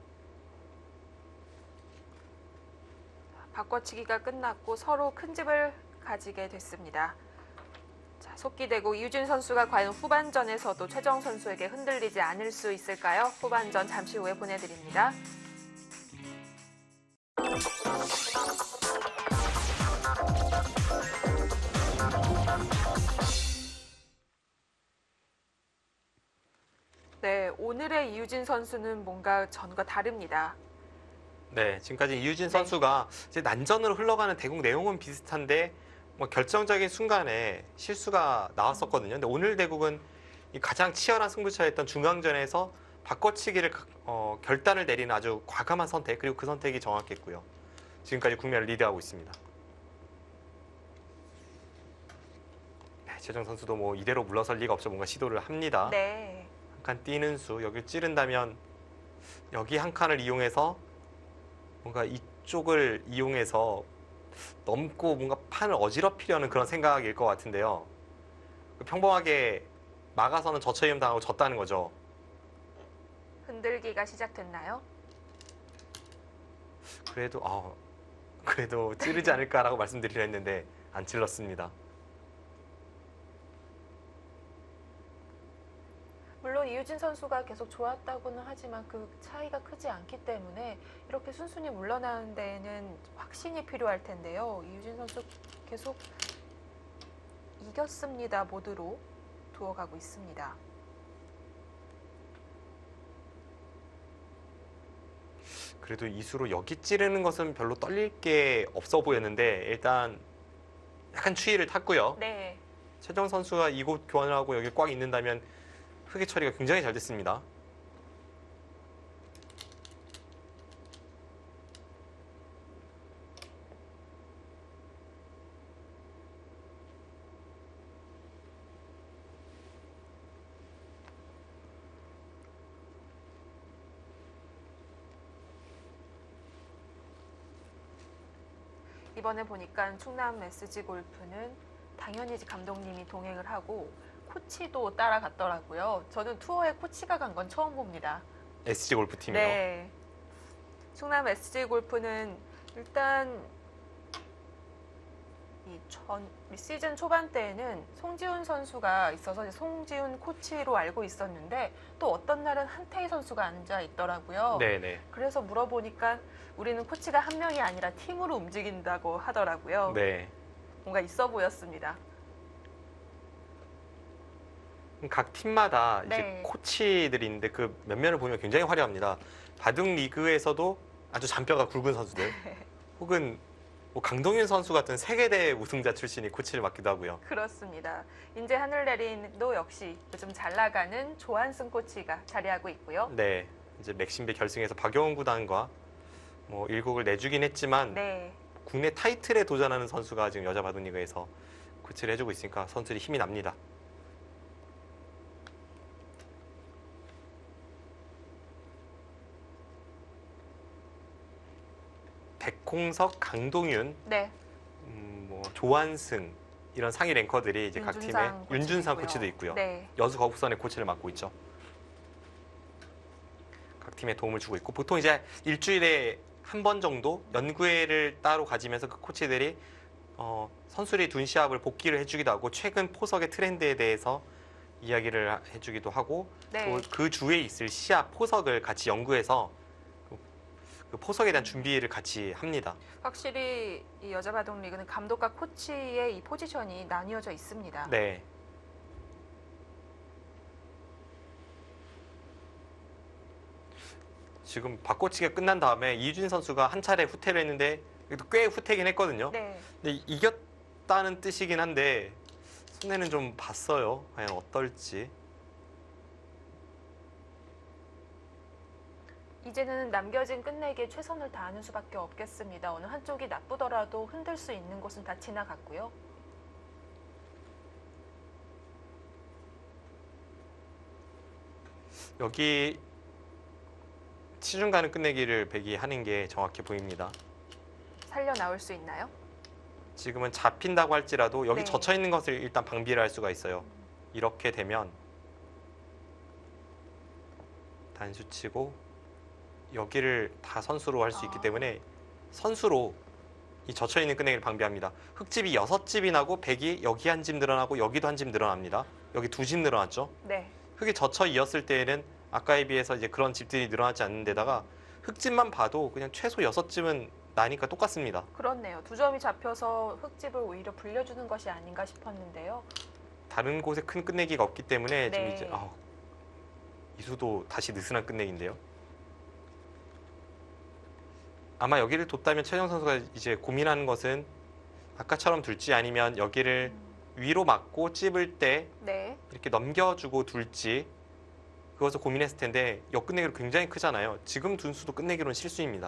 바꿔치기가 끝났고 서로 큰 집을 가지게 됐습니다. 자, 속기되고 이유진 선수가 과연 후반전에서도 최정 선수에게 흔들리지 않을 수 있을까요? 후반전 잠시 후에 보내드립니다. 네, 오늘의 이유진 선수는 뭔가 전과 다릅니다. 네, 지금까지 이유진 네. 선수가 이제 난전으로 흘러가는 대국 내용은 비슷한데 뭐 결정적인 순간에 실수가 나왔었거든요. 근데 오늘 대국은 이 가장 치열한 승부처였던 중앙전에서 바꿔치기를 어, 결단을 내리는 아주 과감한 선택, 그리고 그 선택이 정확했고요. 지금까지 국면을 리드하고 있습니다. 네, 최정 선수도 뭐 이대로 물러설 리가 없죠. 뭔가 시도를 합니다. 네. 한 칸 뛰는 수, 여기를 찌른다면 여기 한 칸을 이용해서 뭔가 이쪽을 이용해서 넘고 뭔가 판을 어지럽히려는 그런 생각일 것 같은데요. 평범하게 막아서는 저처임 당하고 졌다는 거죠. 흔들기가 시작됐나요? 그래도 아, 그래도 찌르지 않을까라고 말씀드리려 했는데 안 찔렀습니다. 물론 이유진 선수가 계속 좋았다고는 하지만 그 차이가 크지 않기 때문에 이렇게 순순히 물러나는 데에는 확신이 필요할 텐데요. 이유진 선수 계속 이겼습니다 모드로 두어가고 있습니다. 그래도 이수로 여기 찌르는 것은 별로 떨릴 게 없어 보였는데 일단 약간 추위를 탔고요. 네. 최정 선수가 이곳 교환을 하고 여기 꽉 있는다면 흙의 처리가 굉장히 잘 됐습니다. 이번에 보니까 충남 에스지 골프는 당연히 감독님이 동행을 하고 코치도 따라갔더라고요. 저는 투어에 코치가 간 건 처음 봅니다. 에스지 골프팀이요. 네. 충남 에스지 골프는 일단 이 전 시즌 초반 때에는 송지훈 선수가 있어서 이제 송지훈 코치로 알고 있었는데 또 어떤 날은 한태희 선수가 앉아 있더라고요. 네네. 그래서 물어보니까 우리는 코치가 한 명이 아니라 팀으로 움직인다고 하더라고요. 네. 뭔가 있어 보였습니다. 각 팀마다 이제 네. 코치들이 있는데 그 면면을 보면 굉장히 화려합니다. 바둑 리그에서도 아주 잔뼈가 굵은 선수들, 혹은 뭐 강동윤 선수 같은 세계대회 우승자 출신이 코치를 맡기도 하고요. 그렇습니다. 인제 하늘내린도 역시 요즘 잘 나가는 조한승 코치가 자리하고 있고요. 네, 이제 맥심배 결승에서 박여운 구단과 뭐 일국을 내주긴 했지만 네. 국내 타이틀에 도전하는 선수가 지금 여자 바둑 리그에서 코치를 해주고 있으니까 선수들이 힘이 납니다. 백홍석, 강동윤, 네. 음, 뭐 조한승 이런 상위 랭커들이 이제 각 팀에 윤준상 코치도 윤준상 있고요. 코치도 있고요. 네. 여수 거북선의 코치를 맡고 있죠. 각 팀에 도움을 주고 있고 보통 이제 일주일에 한 번 정도 연구회를 따로 가지면서 그 코치들이 어, 선수들이 둔 시합을 복기를 해주기도 하고 최근 포석의 트렌드에 대해서 이야기를 해주기도 하고 네. 또 그 주에 있을 시합 포석을 같이 연구해서 그- 그 포석에 대한 준비를 같이 합니다. 확실히 이 여자 바둑 리그는 감독과 코치의 이 포지션이 나뉘어져 있습니다. 네. 지금 바꿔치기가 끝난 다음에 이유진 선수가 한 차례 후퇴를 했는데 그래도 꽤 후퇴긴 했거든요. 네. 근데 이겼다는 뜻이긴 한데 손해는 좀 봤어요. 과연 어떨지. 이제는 남겨진 끝내기에 최선을 다하는 수밖에 없겠습니다. 어느 한쪽이 나쁘더라도 흔들 수 있는 곳은 다 지나갔고요. 여기 치중 가는 끝내기를 백이 하는 게 정확해 보입니다. 살려 나올 수 있나요? 지금은 잡힌다고 할지라도 여기 네. 젖혀 있는 것을 일단 방비를 할 수가 있어요. 이렇게 되면 단수 치고 여기를 다 선수로 할 수 있기 아. 때문에 선수로 이 젖혀 있는 끝내기를 방비합니다. 흙집이 여섯 집이 나고 백이 여기 한 집 늘어나고 여기도 한 집 늘어납니다. 여기 두 집 늘어났죠. 네. 흙이 젖혀 이었을 때에는 아까에 비해서 이제 그런 집들이 늘어나지 않는 데다가 흙집만 봐도 그냥 최소 여섯 집은 나니까 똑같습니다. 그렇네요. 두 점이 잡혀서 흙집을 오히려 불려주는 것이 아닌가 싶었는데요. 다른 곳에 큰 끝내기가 없기 때문에 지금 네. 이제 아, 이수도 다시 느슨한 끝내기인데요. 아마 여기를 뒀다면 최정 선수가 이제 고민하는 것은 아까처럼 둘지 아니면 여기를 위로 맞고 찝을 때 네. 이렇게 넘겨주고 둘지 그것을 고민했을 텐데 역끝내기로 굉장히 크잖아요. 지금 둔 수도 끝내기로는 실수입니다.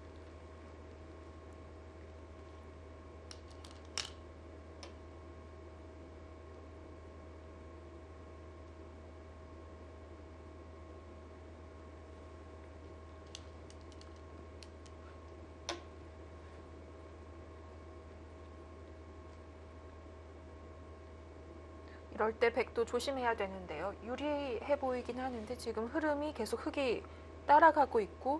이럴 때 백도 조심해야 되는데요. 유리해 보이긴 하는데 지금 흐름이 계속 흙이 따라가고 있고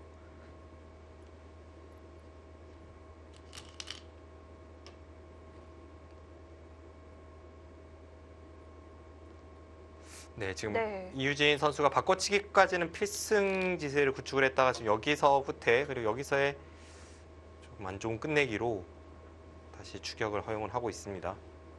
네, 지금 네. 이유진 선수가 바꿔치기까지는 필승 지세를 구축을 했다가 지금 여기서 후퇴 그리고 여기서의 조금 안 좋은 끝내기로 다시 추격을 허용을 하고 있습니다.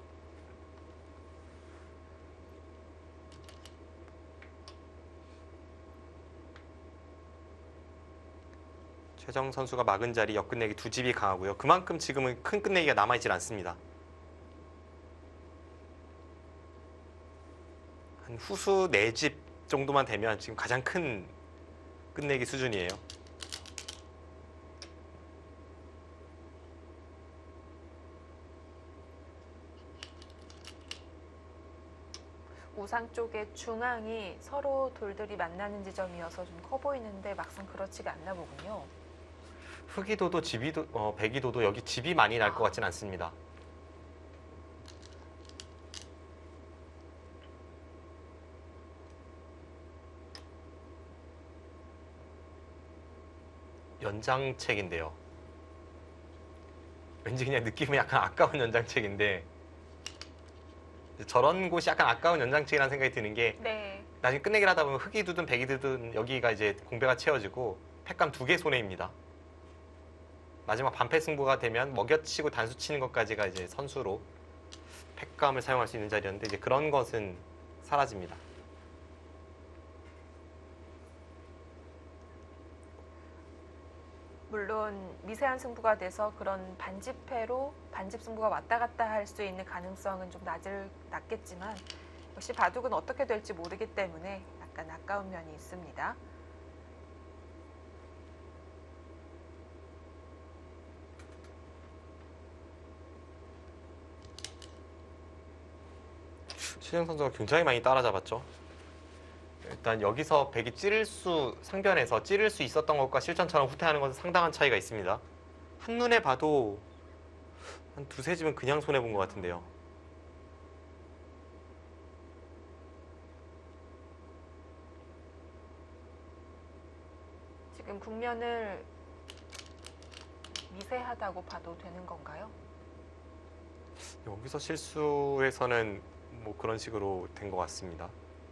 최정 선수가 막은 자리 역끝내기 두 집이 강하고요. 그만큼 지금은 큰 끝내기가 남아있질 않습니다. 한 후수 네 집 정도만 되면 지금 가장 큰 끝내기 수준이에요. 우상 쪽의 중앙이 서로 돌들이 만나는 지점이어서 좀 커 보이는데 막상 그렇지가 않나 보군요. 흑이도도 집이도 어, 백이도도 여기 집이 많이 날 것 같진 않습니다. 연장책인데요. 왠지 그냥 느낌이 약간 아까운 연장책인데 저런 곳이 약간 아까운 연장책이라는 생각이 드는 게 네. 나중에 끝내기를 하다 보면 흑이 두든 백이 두든 여기가 이제 공배가 채워지고 팩감 두 개 손해입니다. 마지막 반패 승부가 되면 먹여치고 단수 치는 것까지가 이제 선수로 팩감을 사용할 수 있는 자리였는데 이제 그런 것은 사라집니다. 물론 미세한 승부가 돼서 그런 반집회로 반집 승부가 왔다 갔다 할 수 있는 가능성은 좀 낮을, 낮겠지만 역시 바둑은 어떻게 될지 모르기 때문에 약간 아까운 면이 있습니다. 최정 선수가 굉장히 많이 따라잡았죠. 일단 여기서 백이 찌를 수 상변에서 찌를 수 있었던 것과 실전처럼 후퇴하는 것은 상당한 차이가 있습니다. 한눈에 봐도 한 두세 집은 그냥 손해본 것 같은데요. 지금 국면을 미세하다고 봐도 되는 건가요? 여기서 실수해서는 뭐 그런 식으로 된 것 같습니다.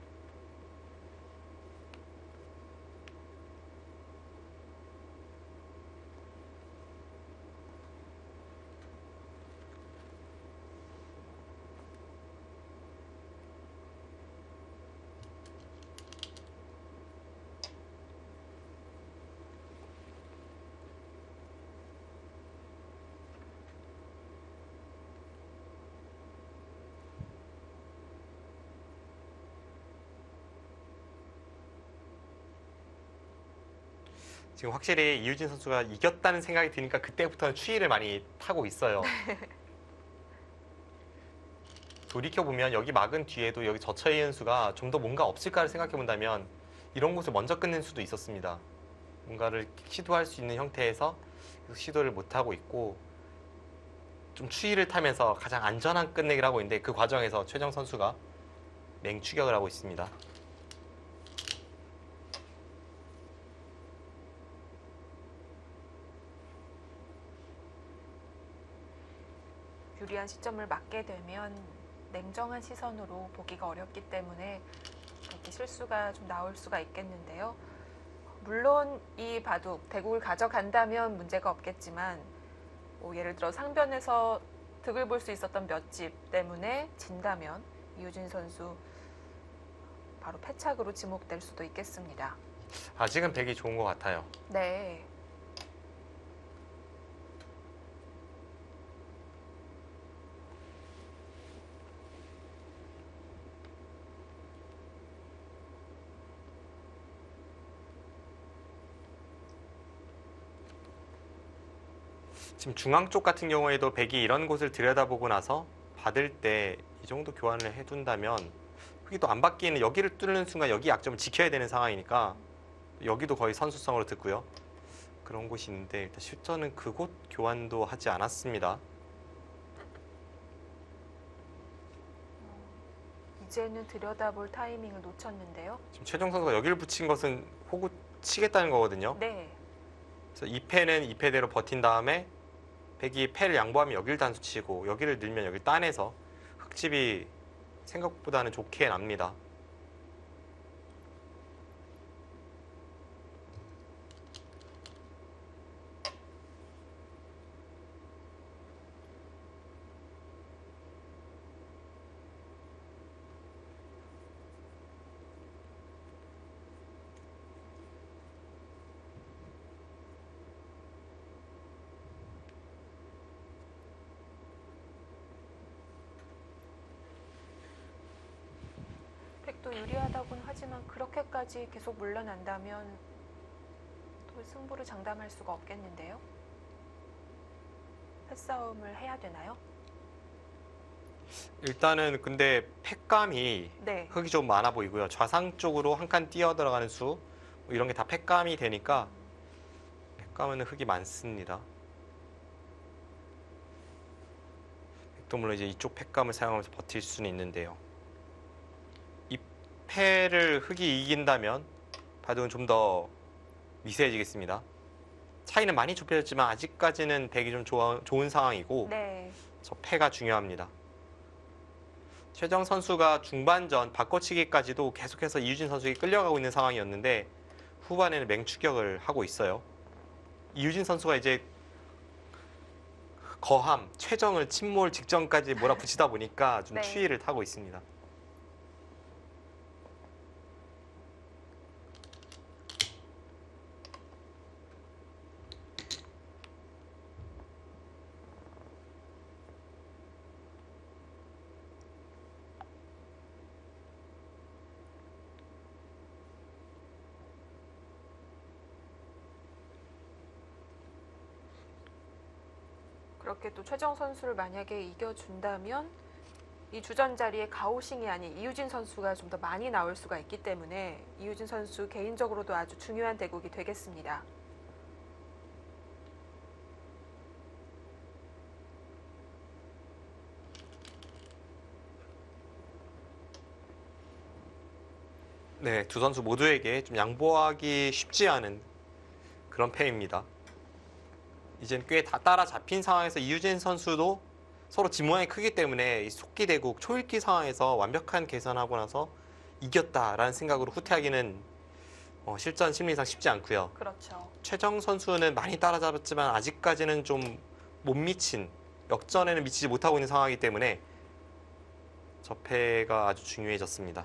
지금 확실히 이유진 선수가 이겼다는 생각이 드니까 그때부터는 추위를 많이 타고 있어요. 돌이켜보면 여기 막은 뒤에도 여기 저처의 연수가 좀 더 뭔가 없을까를 생각해본다면 이런 곳을 먼저 끝낼 수도 있었습니다. 뭔가를 시도할 수 있는 형태에서 계속 시도를 못하고 있고 좀 추위를 타면서 가장 안전한 끝내기를 하고 있는데 그 과정에서 최정 선수가 맹추격을 하고 있습니다. 유리한 시점을 맞게 되면 냉정한 시선으로 보기가 어렵기 때문에 그렇게 실수가 좀 나올 수가 있겠는데요. 물론 이 바둑, 대국을 가져간다면 문제가 없겠지만 뭐 예를 들어 상변에서 득을 볼 수 있었던 몇 집 때문에 진다면 이유진 선수 바로 패착으로 지목될 수도 있겠습니다. 아직은 백이 좋은 것 같아요. 네. 지금 중앙 쪽 같은 경우에도 백이 이런 곳을 들여다보고 나서 받을 때 이 정도 교환을 해둔다면 흑이 또 안 받기에는 여기를 뚫는 순간 여기 약점을 지켜야 되는 상황이니까 여기도 거의 선수성으로 듣고요. 그런 곳이 있는데 일단 실전은 그곳 교환도 하지 않았습니다. 이제는 들여다볼 타이밍을 놓쳤는데요. 지금 최정 선수가 여기를 붙인 것은 호구 치겠다는 거거든요. 네. 그래서 이 패는 이 패대로 버틴 다음에 백이 패를 양보하면 여기를 단수치고 여기를 늘면 여기 따내서 흑집이 생각보다는 좋게 납니다. 백도 유리하다고는 하지만 그렇게까지 계속 물러난다면 또 승부를 장담할 수가 없겠는데요. 패싸움을 해야 되나요? 일단은 근데 팩감이 네. 흑이 좀 많아 보이고요. 좌상 쪽으로 한 칸 뛰어 들어가는 수 뭐 이런 게 다 팩감이 되니까 팩감은 흑이 많습니다. 백도 물론 이제 이쪽 팩감을 사용하면서 버틸 수는 있는데요. 이 패를 흑이 이긴다면 바둑은 좀 더 미세해지겠습니다. 차이는 많이 좁혀졌지만 아직까지는 백이 좀 좋아, 좋은 상황이고 네. 저 패가 중요합니다. 최정 선수가 중반전 바꿔치기까지도 계속해서 이유진 선수에게 끌려가고 있는 상황이었는데 후반에는 맹추격을 하고 있어요. 이유진 선수가 이제 거함, 최정을 침몰 직전까지 몰아붙이다 보니까 좀 네. 추위를 타고 있습니다. 그렇게 또 최정 선수를 만약에 이겨준다면 이 주전 자리에 가오싱이 아닌 이유진 선수가 좀 더 많이 나올 수가 있기 때문에 이유진 선수 개인적으로도 아주 중요한 대국이 되겠습니다. 네, 두 선수 모두에게 좀 양보하기 쉽지 않은 그런 패입니다. 이젠 꽤 다 따라잡힌 상황에서 이유진 선수도 서로 집 모양이 크기 때문에 이 속기 대국 초읽기 상황에서 완벽한 계산하고 나서 이겼다라는 생각으로 후퇴하기는 어, 실전 심리상 쉽지 않고요. 그렇죠. 최정 선수는 많이 따라잡았지만 아직까지는 좀 못 미친, 역전에는 미치지 못하고 있는 상황이기 때문에 저 패가 아주 중요해졌습니다.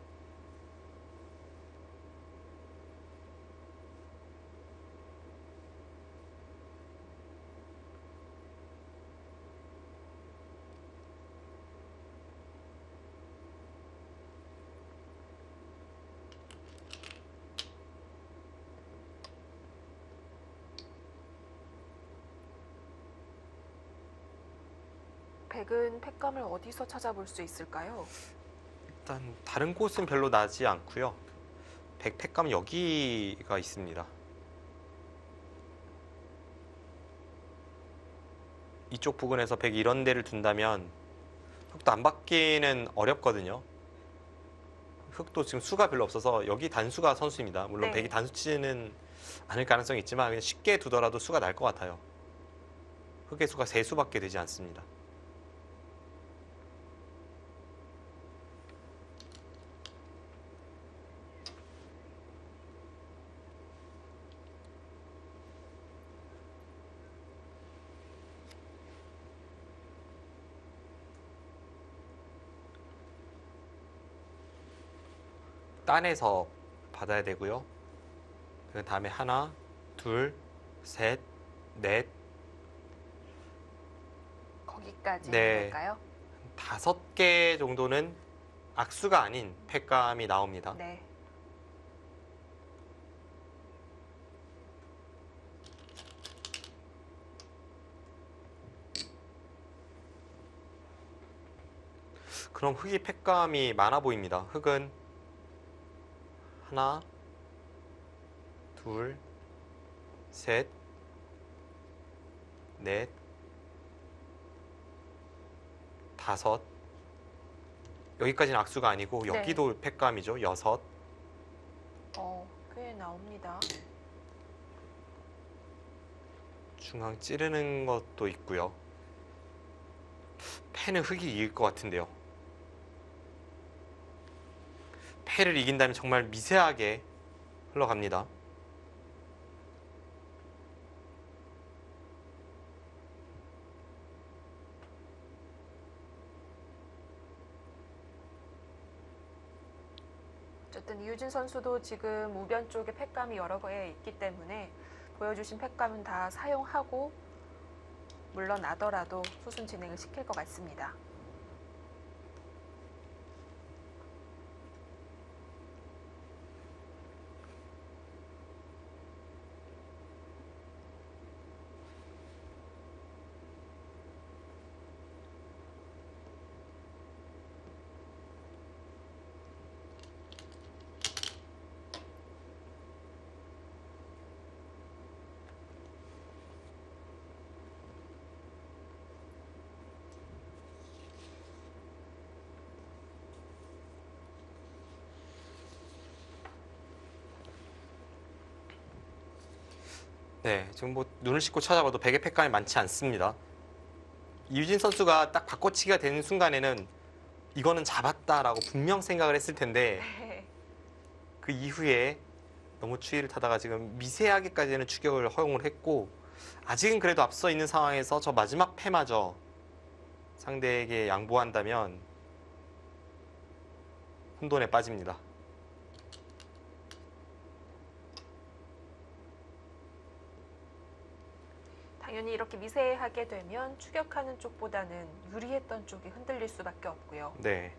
백은 패감을 어디서 찾아볼 수 있을까요? 일단 다른 곳은 별로 나지 않고요. 백 패감 여기가 있습니다. 이쪽 부근에서 백 이런 데를 둔다면 흙도 안 받기는 어렵거든요. 흙도 지금 수가 별로 없어서 여기 단수가 선수입니다. 물론 네. 백이 단수치는 않을 가능성이 있지만 그냥 쉽게 두더라도 수가 날 것 같아요. 흙의 수가 세 수밖에 되지 않습니다. 딴에서 받아야 되고요. 그 다음에 하나, 둘, 셋, 넷, 거기까지 네. 될까요? 다섯 개 정도는 악수가 아닌 패감이 나옵니다. 네. 그럼 흙이 패감이 많아 보입니다. 흙은 하나, 둘, 셋, 넷, 다섯. 여기까지는 악수가 아니고 네. 여기도 패감이죠. 여섯. 어, 꽤 나옵니다. 중앙 찌르는 것도 있고요. 패는 흙이 이길 것 같은데요. 패를 이긴다면 정말 미세하게 흘러갑니다. 어쨌든 이유진 선수도 지금 우변 쪽에 패감이 여러 개 있기 때문에 보여주신 패감은 다 사용하고 물러나더라도 수순 진행을 시킬 것 같습니다. 네, 지금 뭐 눈을 씻고 찾아봐도 베개 팩감이 많지 않습니다. 이유진 선수가 딱 바꿔치기가 되는 순간에는 이거는 잡았다라고 분명 생각을 했을 텐데 네. 그 이후에 너무 추위를 타다가 지금 미세하게까지는 추격을 허용을 했고 아직은 그래도 앞서 있는 상황에서 저 마지막 패마저 상대에게 양보한다면 혼돈에 빠집니다. 당연히 이렇게 미세하게 되면 추격하는 쪽보다는 유리했던 쪽이 흔들릴 수밖에 없고요. 네.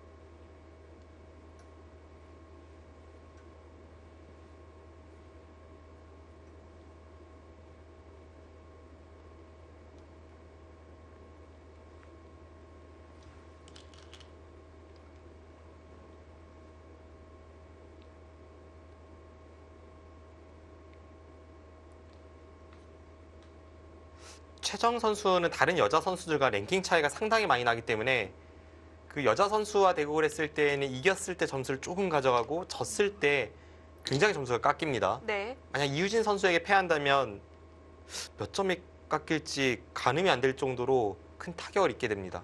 최정 선수는 다른 여자 선수들과 랭킹 차이가 상당히 많이 나기 때문에 그 여자 선수와 대국을 했을 때는 이겼을 때 점수를 조금 가져가고 졌을 때 굉장히 점수가 깎입니다. 네. 만약 이유진 선수에게 패한다면 몇 점이 깎일지 가늠이 안 될 정도로 큰 타격을 입게 됩니다.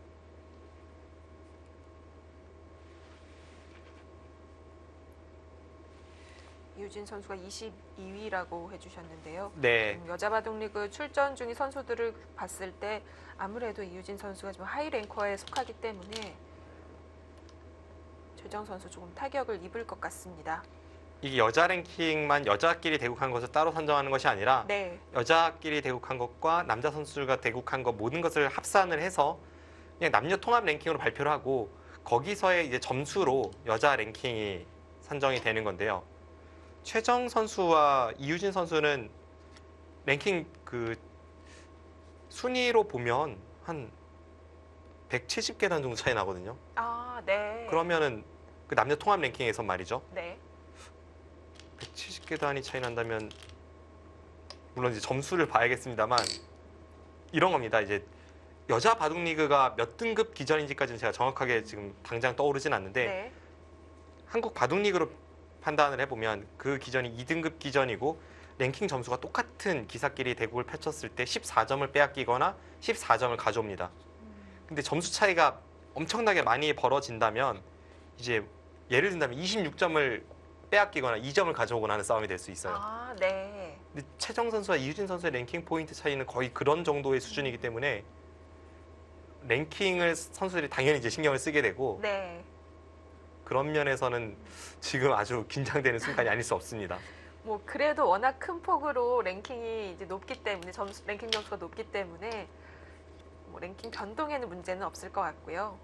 이유진 선수가 이십이 위라고 해주셨는데요. 네. 음, 여자 바둑리그 출전 중인 선수들을 봤을 때 아무래도 이유진 선수가 좀 하이 랭커에 속하기 때문에 최정 선수 조금 타격을 입을 것 같습니다. 이게 여자 랭킹만 여자끼리 대국한 것을 따로 선정하는 것이 아니라 네. 여자끼리 대국한 것과 남자 선수들과 대국한 것 모든 것을 합산을 해서 그냥 남녀 통합 랭킹으로 발표를 하고 거기서의 이제 점수로 여자 랭킹이 산정이 되는 건데요. 최정 선수와 이유진 선수는 랭킹 그 순위로 보면 한 백칠십 계단 정도 차이 나거든요. 아, 네. 그러면은 그 남녀 통합 랭킹에서 말이죠. 네. 백칠십 계단이 차이 난다면 물론 이제 점수를 봐야겠습니다만 이런 겁니다. 이제 여자 바둑 리그가 몇 등급 기전인지까지는 제가 정확하게 지금 당장 떠오르진 않는데 네. 한국 바둑 리그로 판단을 해보면 그 기전이 이 등급 기전이고 랭킹 점수가 똑같은 기사끼리 대국을 펼쳤을 때 십사 점을 빼앗기거나 십사 점을 가져옵니다. 근데 점수 차이가 엄청나게 많이 벌어진다면 이제 예를 든다면 이십육 점을 빼앗기거나 이 점을 가져오거나 하는 싸움이 될 수 있어요. 아, 네. 근데 최정 선수와 이유진 선수의 랭킹 포인트 차이는 거의 그런 정도의 수준이기 때문에 랭킹을 선수들이 당연히 이제 신경을 쓰게 되고 네. 그런 면에서는 지금 아주 긴장되는 순간이 아닐 수 없습니다. 뭐 그래도 워낙 큰 폭으로 랭킹이 이제 높기 때문에 점수 랭킹 점수가 높기 때문에 뭐 랭킹 변동에는 문제는 없을 것 같고요.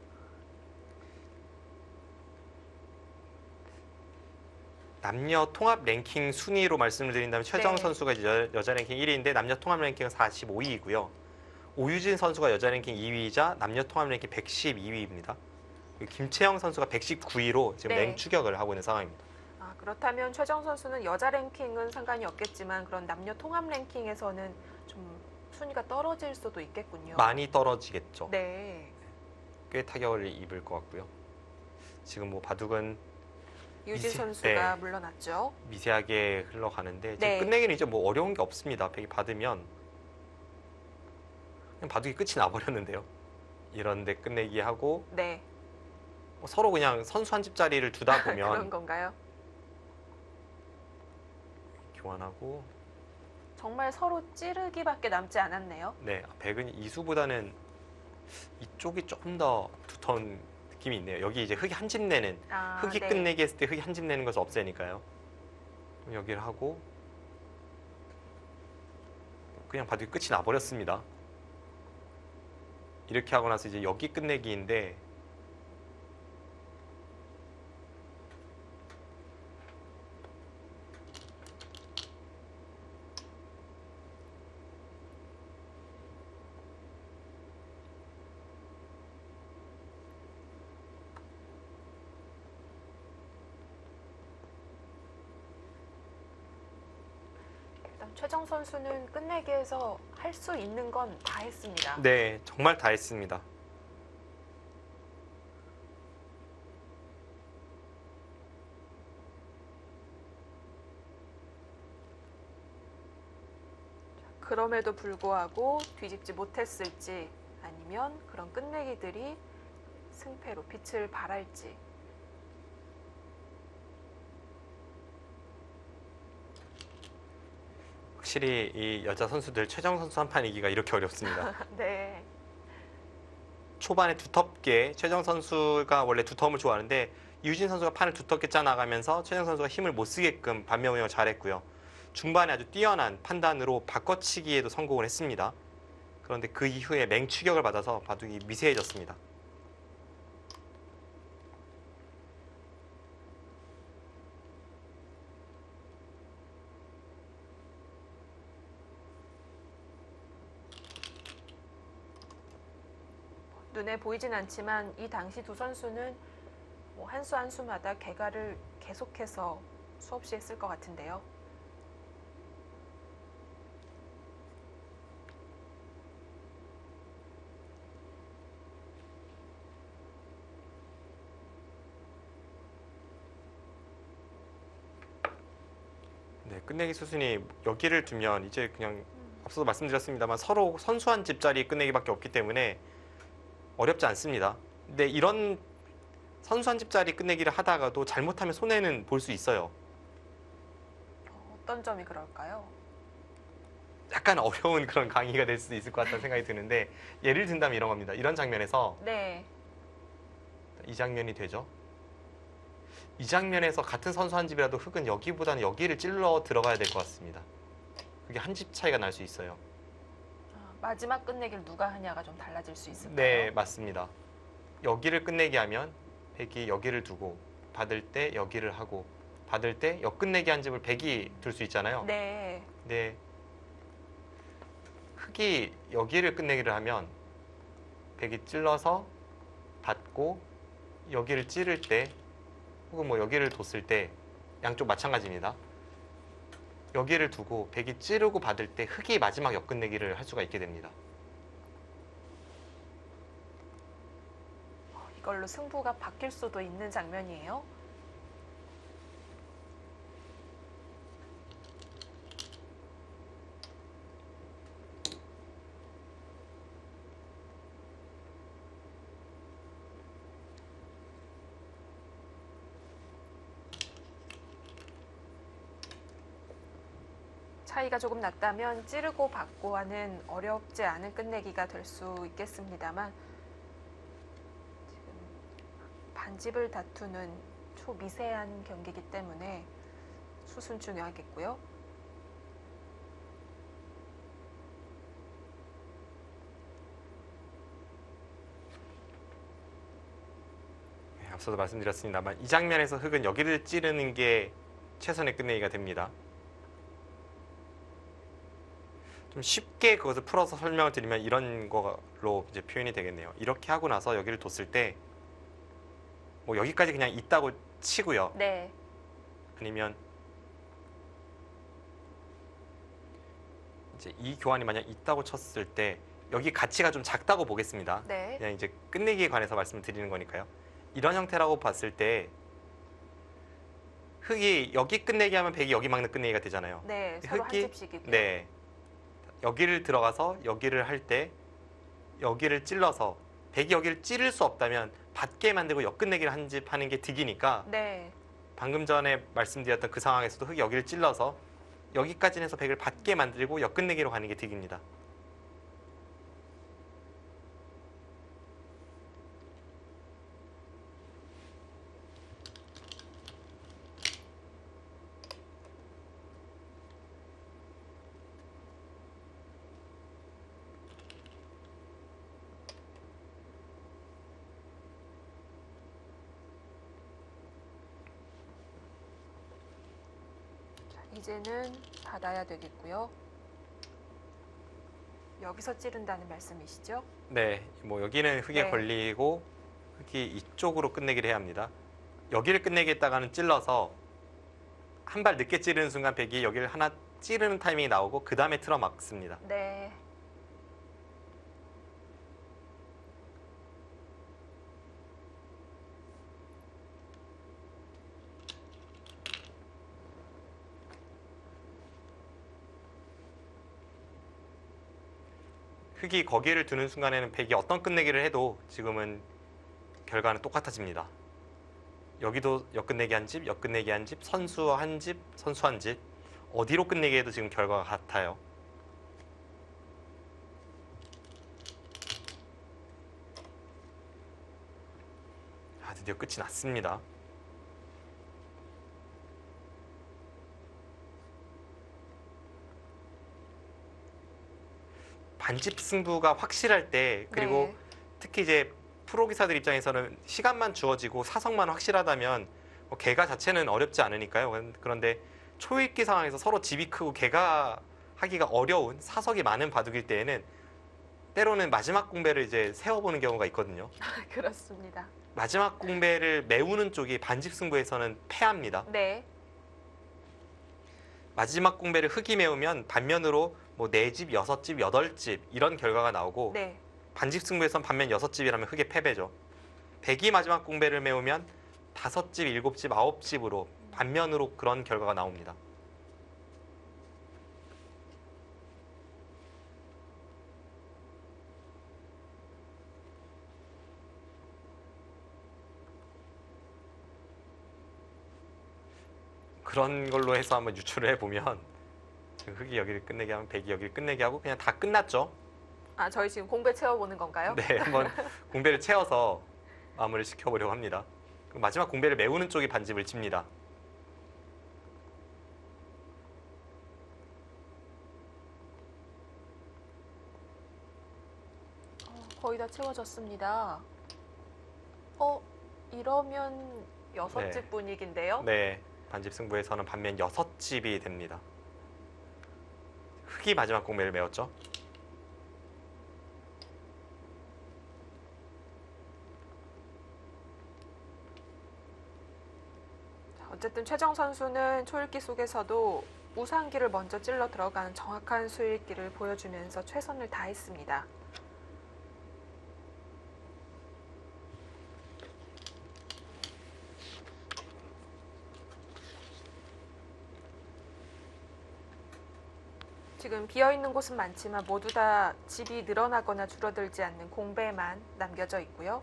남녀 통합 랭킹 순위로 말씀을 드린다면 최정 네. 선수가 이제 여, 여자 랭킹 일 위인데 남녀 통합 랭킹은 사십오 위이고요. 오유진 선수가 여자 랭킹 이 위이자 남녀 통합 랭킹 백십이 위입니다. 김채영 선수가 백십구 위로 지금 네. 맹추격을 하고 있는 상황입니다. 아, 그렇다면 최정 선수는 여자 랭킹은 상관이 없겠지만 그런 남녀 통합 랭킹에서는 좀 순위가 떨어질 수도 있겠군요. 많이 떨어지겠죠. 네. 꽤 타격을 입을 것 같고요. 지금 뭐 바둑은 유진 미세- 선수가 네. 물러났죠. 미세하게 흘러가는데 지금 네. 끝내기는 이제 뭐 어려운 게 없습니다. 백이 받으면 그냥 바둑이 끝이 나버렸는데요. 이런데 끝내기 하고 네. 뭐 서로 그냥 선수 한 집자리를 두다 그런 보면 건가요? 교환하고 정말 서로 찌르기밖에 남지 않았네요. 네 백은 이수보다는 이쪽이 조금 더 두터운 느낌이 있네요. 여기 이제 흙이 한 집 내는 아, 흙이 네. 끝내기 했을 때 흙이 한 집 내는 것을 없애니까요. 그럼 여기를 하고 그냥 바둑이 끝이 나버렸습니다. 이렇게 하고 나서 이제 여기 끝내기인데 일단 최정 선수는 끝내기에서 할 수 있는 건 다 했습니다. 네 정말 다 했습니다. 그럼에도 불구하고 뒤집지 못했을지 아니면 그런 끝내기들이 승패로 빛을 발할지. 확실히 이 여자 선수들 최정 선수 한 판 이기가 이렇게 어렵습니다. 네. 초반에 두텁게 최정 선수가 원래 두터움을 좋아하는데 이유진 선수가 판을 두텁게 짜나가면서 최정 선수가 힘을 못 쓰게끔 반면 운영을 잘했고요. 중반에 아주 뛰어난 판단으로 바꿔치기에도 성공을 했습니다. 그런데 그 이후에 맹추격을 받아서 바둑이 미세해졌습니다. 눈에 보이진 않지만 이 당시 두 선수는 뭐 한 수 한 수마다 개가를 계속해서 수없이 했을 것 같은데요. 네, 끝내기 수순이 여기를 두면 이제 그냥 앞서도 말씀드렸습니다만 서로 선수한 집자리 끝내기밖에 없기 때문에 어렵지 않습니다. 근데 이런 선수한 집자리 끝내기를 하다가도 잘못하면 손해는 볼 수 있어요. 어떤 점이 그럴까요? 약간 어려운 그런 강의가 될 수도 있을 것 같다는 생각이 드는데 예를 든다면 이런 겁니다. 이런 장면에서 네. 이 장면이 되죠. 이 장면에서 같은 선수 한 집이라도 흙은 여기보다는 여기를 찔러 들어가야 될 것 같습니다. 그게 한 집 차이가 날 수 있어요. 아, 마지막 끝내기를 누가 하냐가 좀 달라질 수 있을까요? 네, 맞습니다. 여기를 끝내기 하면 백이 여기를 두고 받을 때 여기를 하고 받을 때 역끝내기 한 집을 백이 둘 수 있잖아요. 네. 네. 흙이 여기를 끝내기를 하면 백이 찔러서 받고 여기를 찌를 때 혹은 뭐 여기를 뒀을 때 양쪽 마찬가지입니다. 여기를 두고 백이 찌르고 받을 때 흙이 마지막 역끝내기를 할 수가 있게 됩니다. 이걸로 승부가 바뀔 수도 있는 장면이에요. 차이가 조금 났다면 찌르고 받고 하는 어렵지 않은 끝내기가 될 수 있겠습니다만 지금 반집을 다투는 초미세한 경기이기 때문에 수순 중요하겠고요. 네, 앞서도 말씀드렸습니다만 이 장면에서 흙은 여기를 찌르는 게 최선의 끝내기가 됩니다. 좀 쉽게 그것을 풀어서 설명을 드리면 이런 걸로 이제 표현이 되겠네요. 이렇게 하고 나서 여기를 뒀을 때 뭐 여기까지 그냥 있다고 치고요. 네. 아니면 이제 이 교환이 만약 있다고 쳤을 때 여기 가치가 좀 작다고 보겠습니다. 네. 그냥 이제 끝내기에 관해서 말씀을 드리는 거니까요. 이런 형태라고 봤을 때 흙이 여기 끝내기 하면 백이 여기 막는 끝내기가 되잖아요. 네. 서로 한 흙이 집씩이고요. 네. 여기를 들어가서 여기를 할 때 여기를 찔러서 백이 여기를 찌를 수 없다면 받게 만들고 역끝내기를 한 집 하는 게 득이니까 네. 방금 전에 말씀드렸던 그 상황에서도 흙이 여기를 찔러서 여기까지 해서 백을 받게 만들고 역끝내기로 가는 게 득입니다. 이제는 받아야 되겠고요. 여기서 찌른다는 말씀이시죠? 네, 뭐 여기는 흙에 네. 걸리고 흙이 이쪽으로 끝내기를 해야 합니다. 여기를 끝내기 했다가는 찔러서 한 발 늦게 찌르는 순간 백이 여기를 하나 찌르는 타이밍이 나오고 그 다음에 틀어 막습니다. 네. 흑이 거기를 두는 순간에는 백이 어떤 끝내기를 해도 지금은 결과는 똑같아집니다. 여기도 역끝내기 한 집, 역끝내기 한 집, 선수 한 집, 선수 한 집. 어디로 끝내기 해도 지금 결과가 같아요. 아, 드디어 끝이 났습니다. 반집 승부가 확실할 때, 그리고 네. 특히 이제 프로 기사들 입장에서는 시간만 주어지고 사성만 확실하다면 뭐 개가 자체는 어렵지 않으니까요. 그런데 초읽기 상황에서 서로 집이 크고 개가 하기가 어려운 사석이 많은 바둑일 때에는 때로는 마지막 공배를 이제 세워보는 경우가 있거든요. 그렇습니다. 마지막 공배를 메우는 쪽이 반집 승부에서는 패합니다. 네. 마지막 공배를 흑이 메우면 반면으로 뭐 네 집, 여섯 집, 여덟 집 이런 결과가 나오고 네. 반집 승부에선 반면 여섯 집이라면 흑의 패배죠. 백이 마지막 공배를 메우면 다섯 집, 일곱 집, 아홉 집으로 반면으로 그런 결과가 나옵니다. 그런 걸로 해서 한번 유추를 해보면 흑이 여기를 끝내게 하면 백이 여기를 끝내게 하고 그냥 다 끝났죠. 아, 저희 지금 공배 채워보는 건가요? 네, 한번 공배를 채워서 마무리를 시켜보려고 합니다. 그럼 마지막 공배를 메우는 쪽이 반집을 칩니다. 어, 거의 다 채워졌습니다. 어, 이러면 여섯 네. 집 분위기인데요? 네, 반집 승부에서는 반면 여섯 집이 됩니다. 흑이 마지막 공배를 메웠죠. 어쨌든 최정 선수는 초읽기 속에서도 우상기를 먼저 찔러 들어가는 정확한 수읽기를 보여주면서 최선을 다했습니다. 지금 비어있는 곳은 많지만 모두 다 집이 늘어나거나 줄어들지 않는 공배만 남겨져 있고요.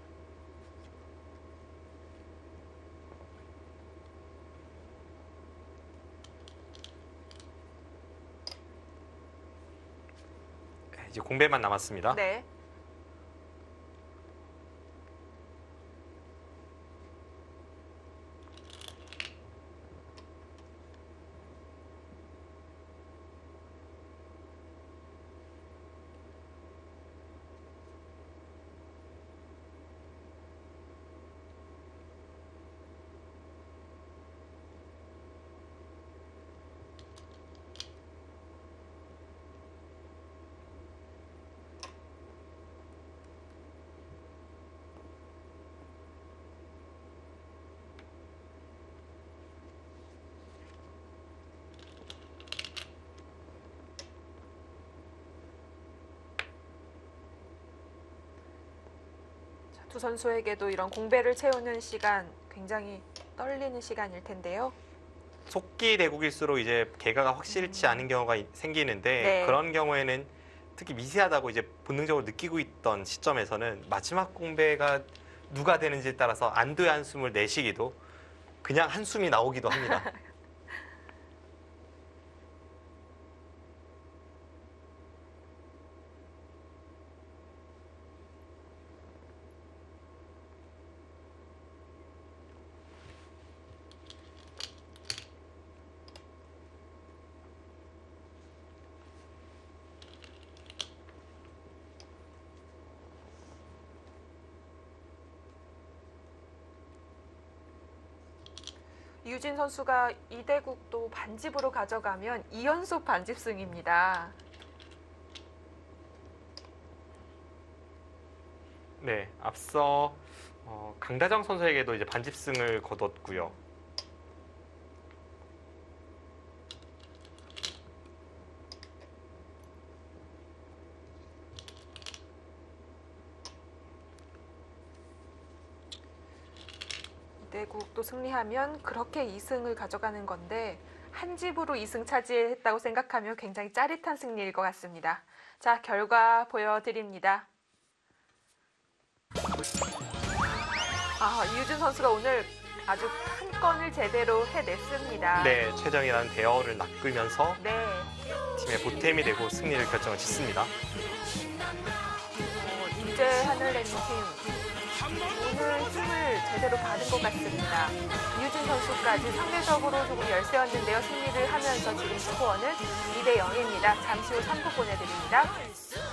네, 이제 공배만 남았습니다. 네. 두 선수에게도 이런 공배를 채우는 시간 굉장히 떨리는 시간일 텐데요. 속기 대국일수록 이제 개가가 확실치 않은 경우가 이- 생기는데 네. 그런 경우에는 특히 미세하다고 이제 본능적으로 느끼고 있던 시점에서는 마지막 공배가 누가 되는지에 따라서 안도의 한숨을 내쉬기도 그냥 한숨이 나오기도 합니다. 유진 선수가 이 대국도 반집으로 가져가면 이 연속 반집승입니다. 네, 앞서 어, 강다정 선수에게도 이제 반집승을 거뒀고요. 이 대국도 승리하면 그렇게 이 승을 가져가는 건데 한 집으로 이 승 차지했다고 생각하면 굉장히 짜릿한 승리일 것 같습니다. 자, 결과 보여드립니다. 아, 이유준 선수가 오늘 아주 한 건을 제대로 해냈습니다. 네, 최정이라는 대어를 낚으면서 네. 팀의 보탬이 되고 승리를 결정을 짓습니다. 어, 이제 하늘내는 팀 오늘 힘을 제대로 받은 것 같습니다. 이유준 선수까지 상대적으로 조금 열세웠는데요. 승리를 하면서 지금 스코어는 이 대 영입니다. 잠시 후 삼 부 보내드립니다.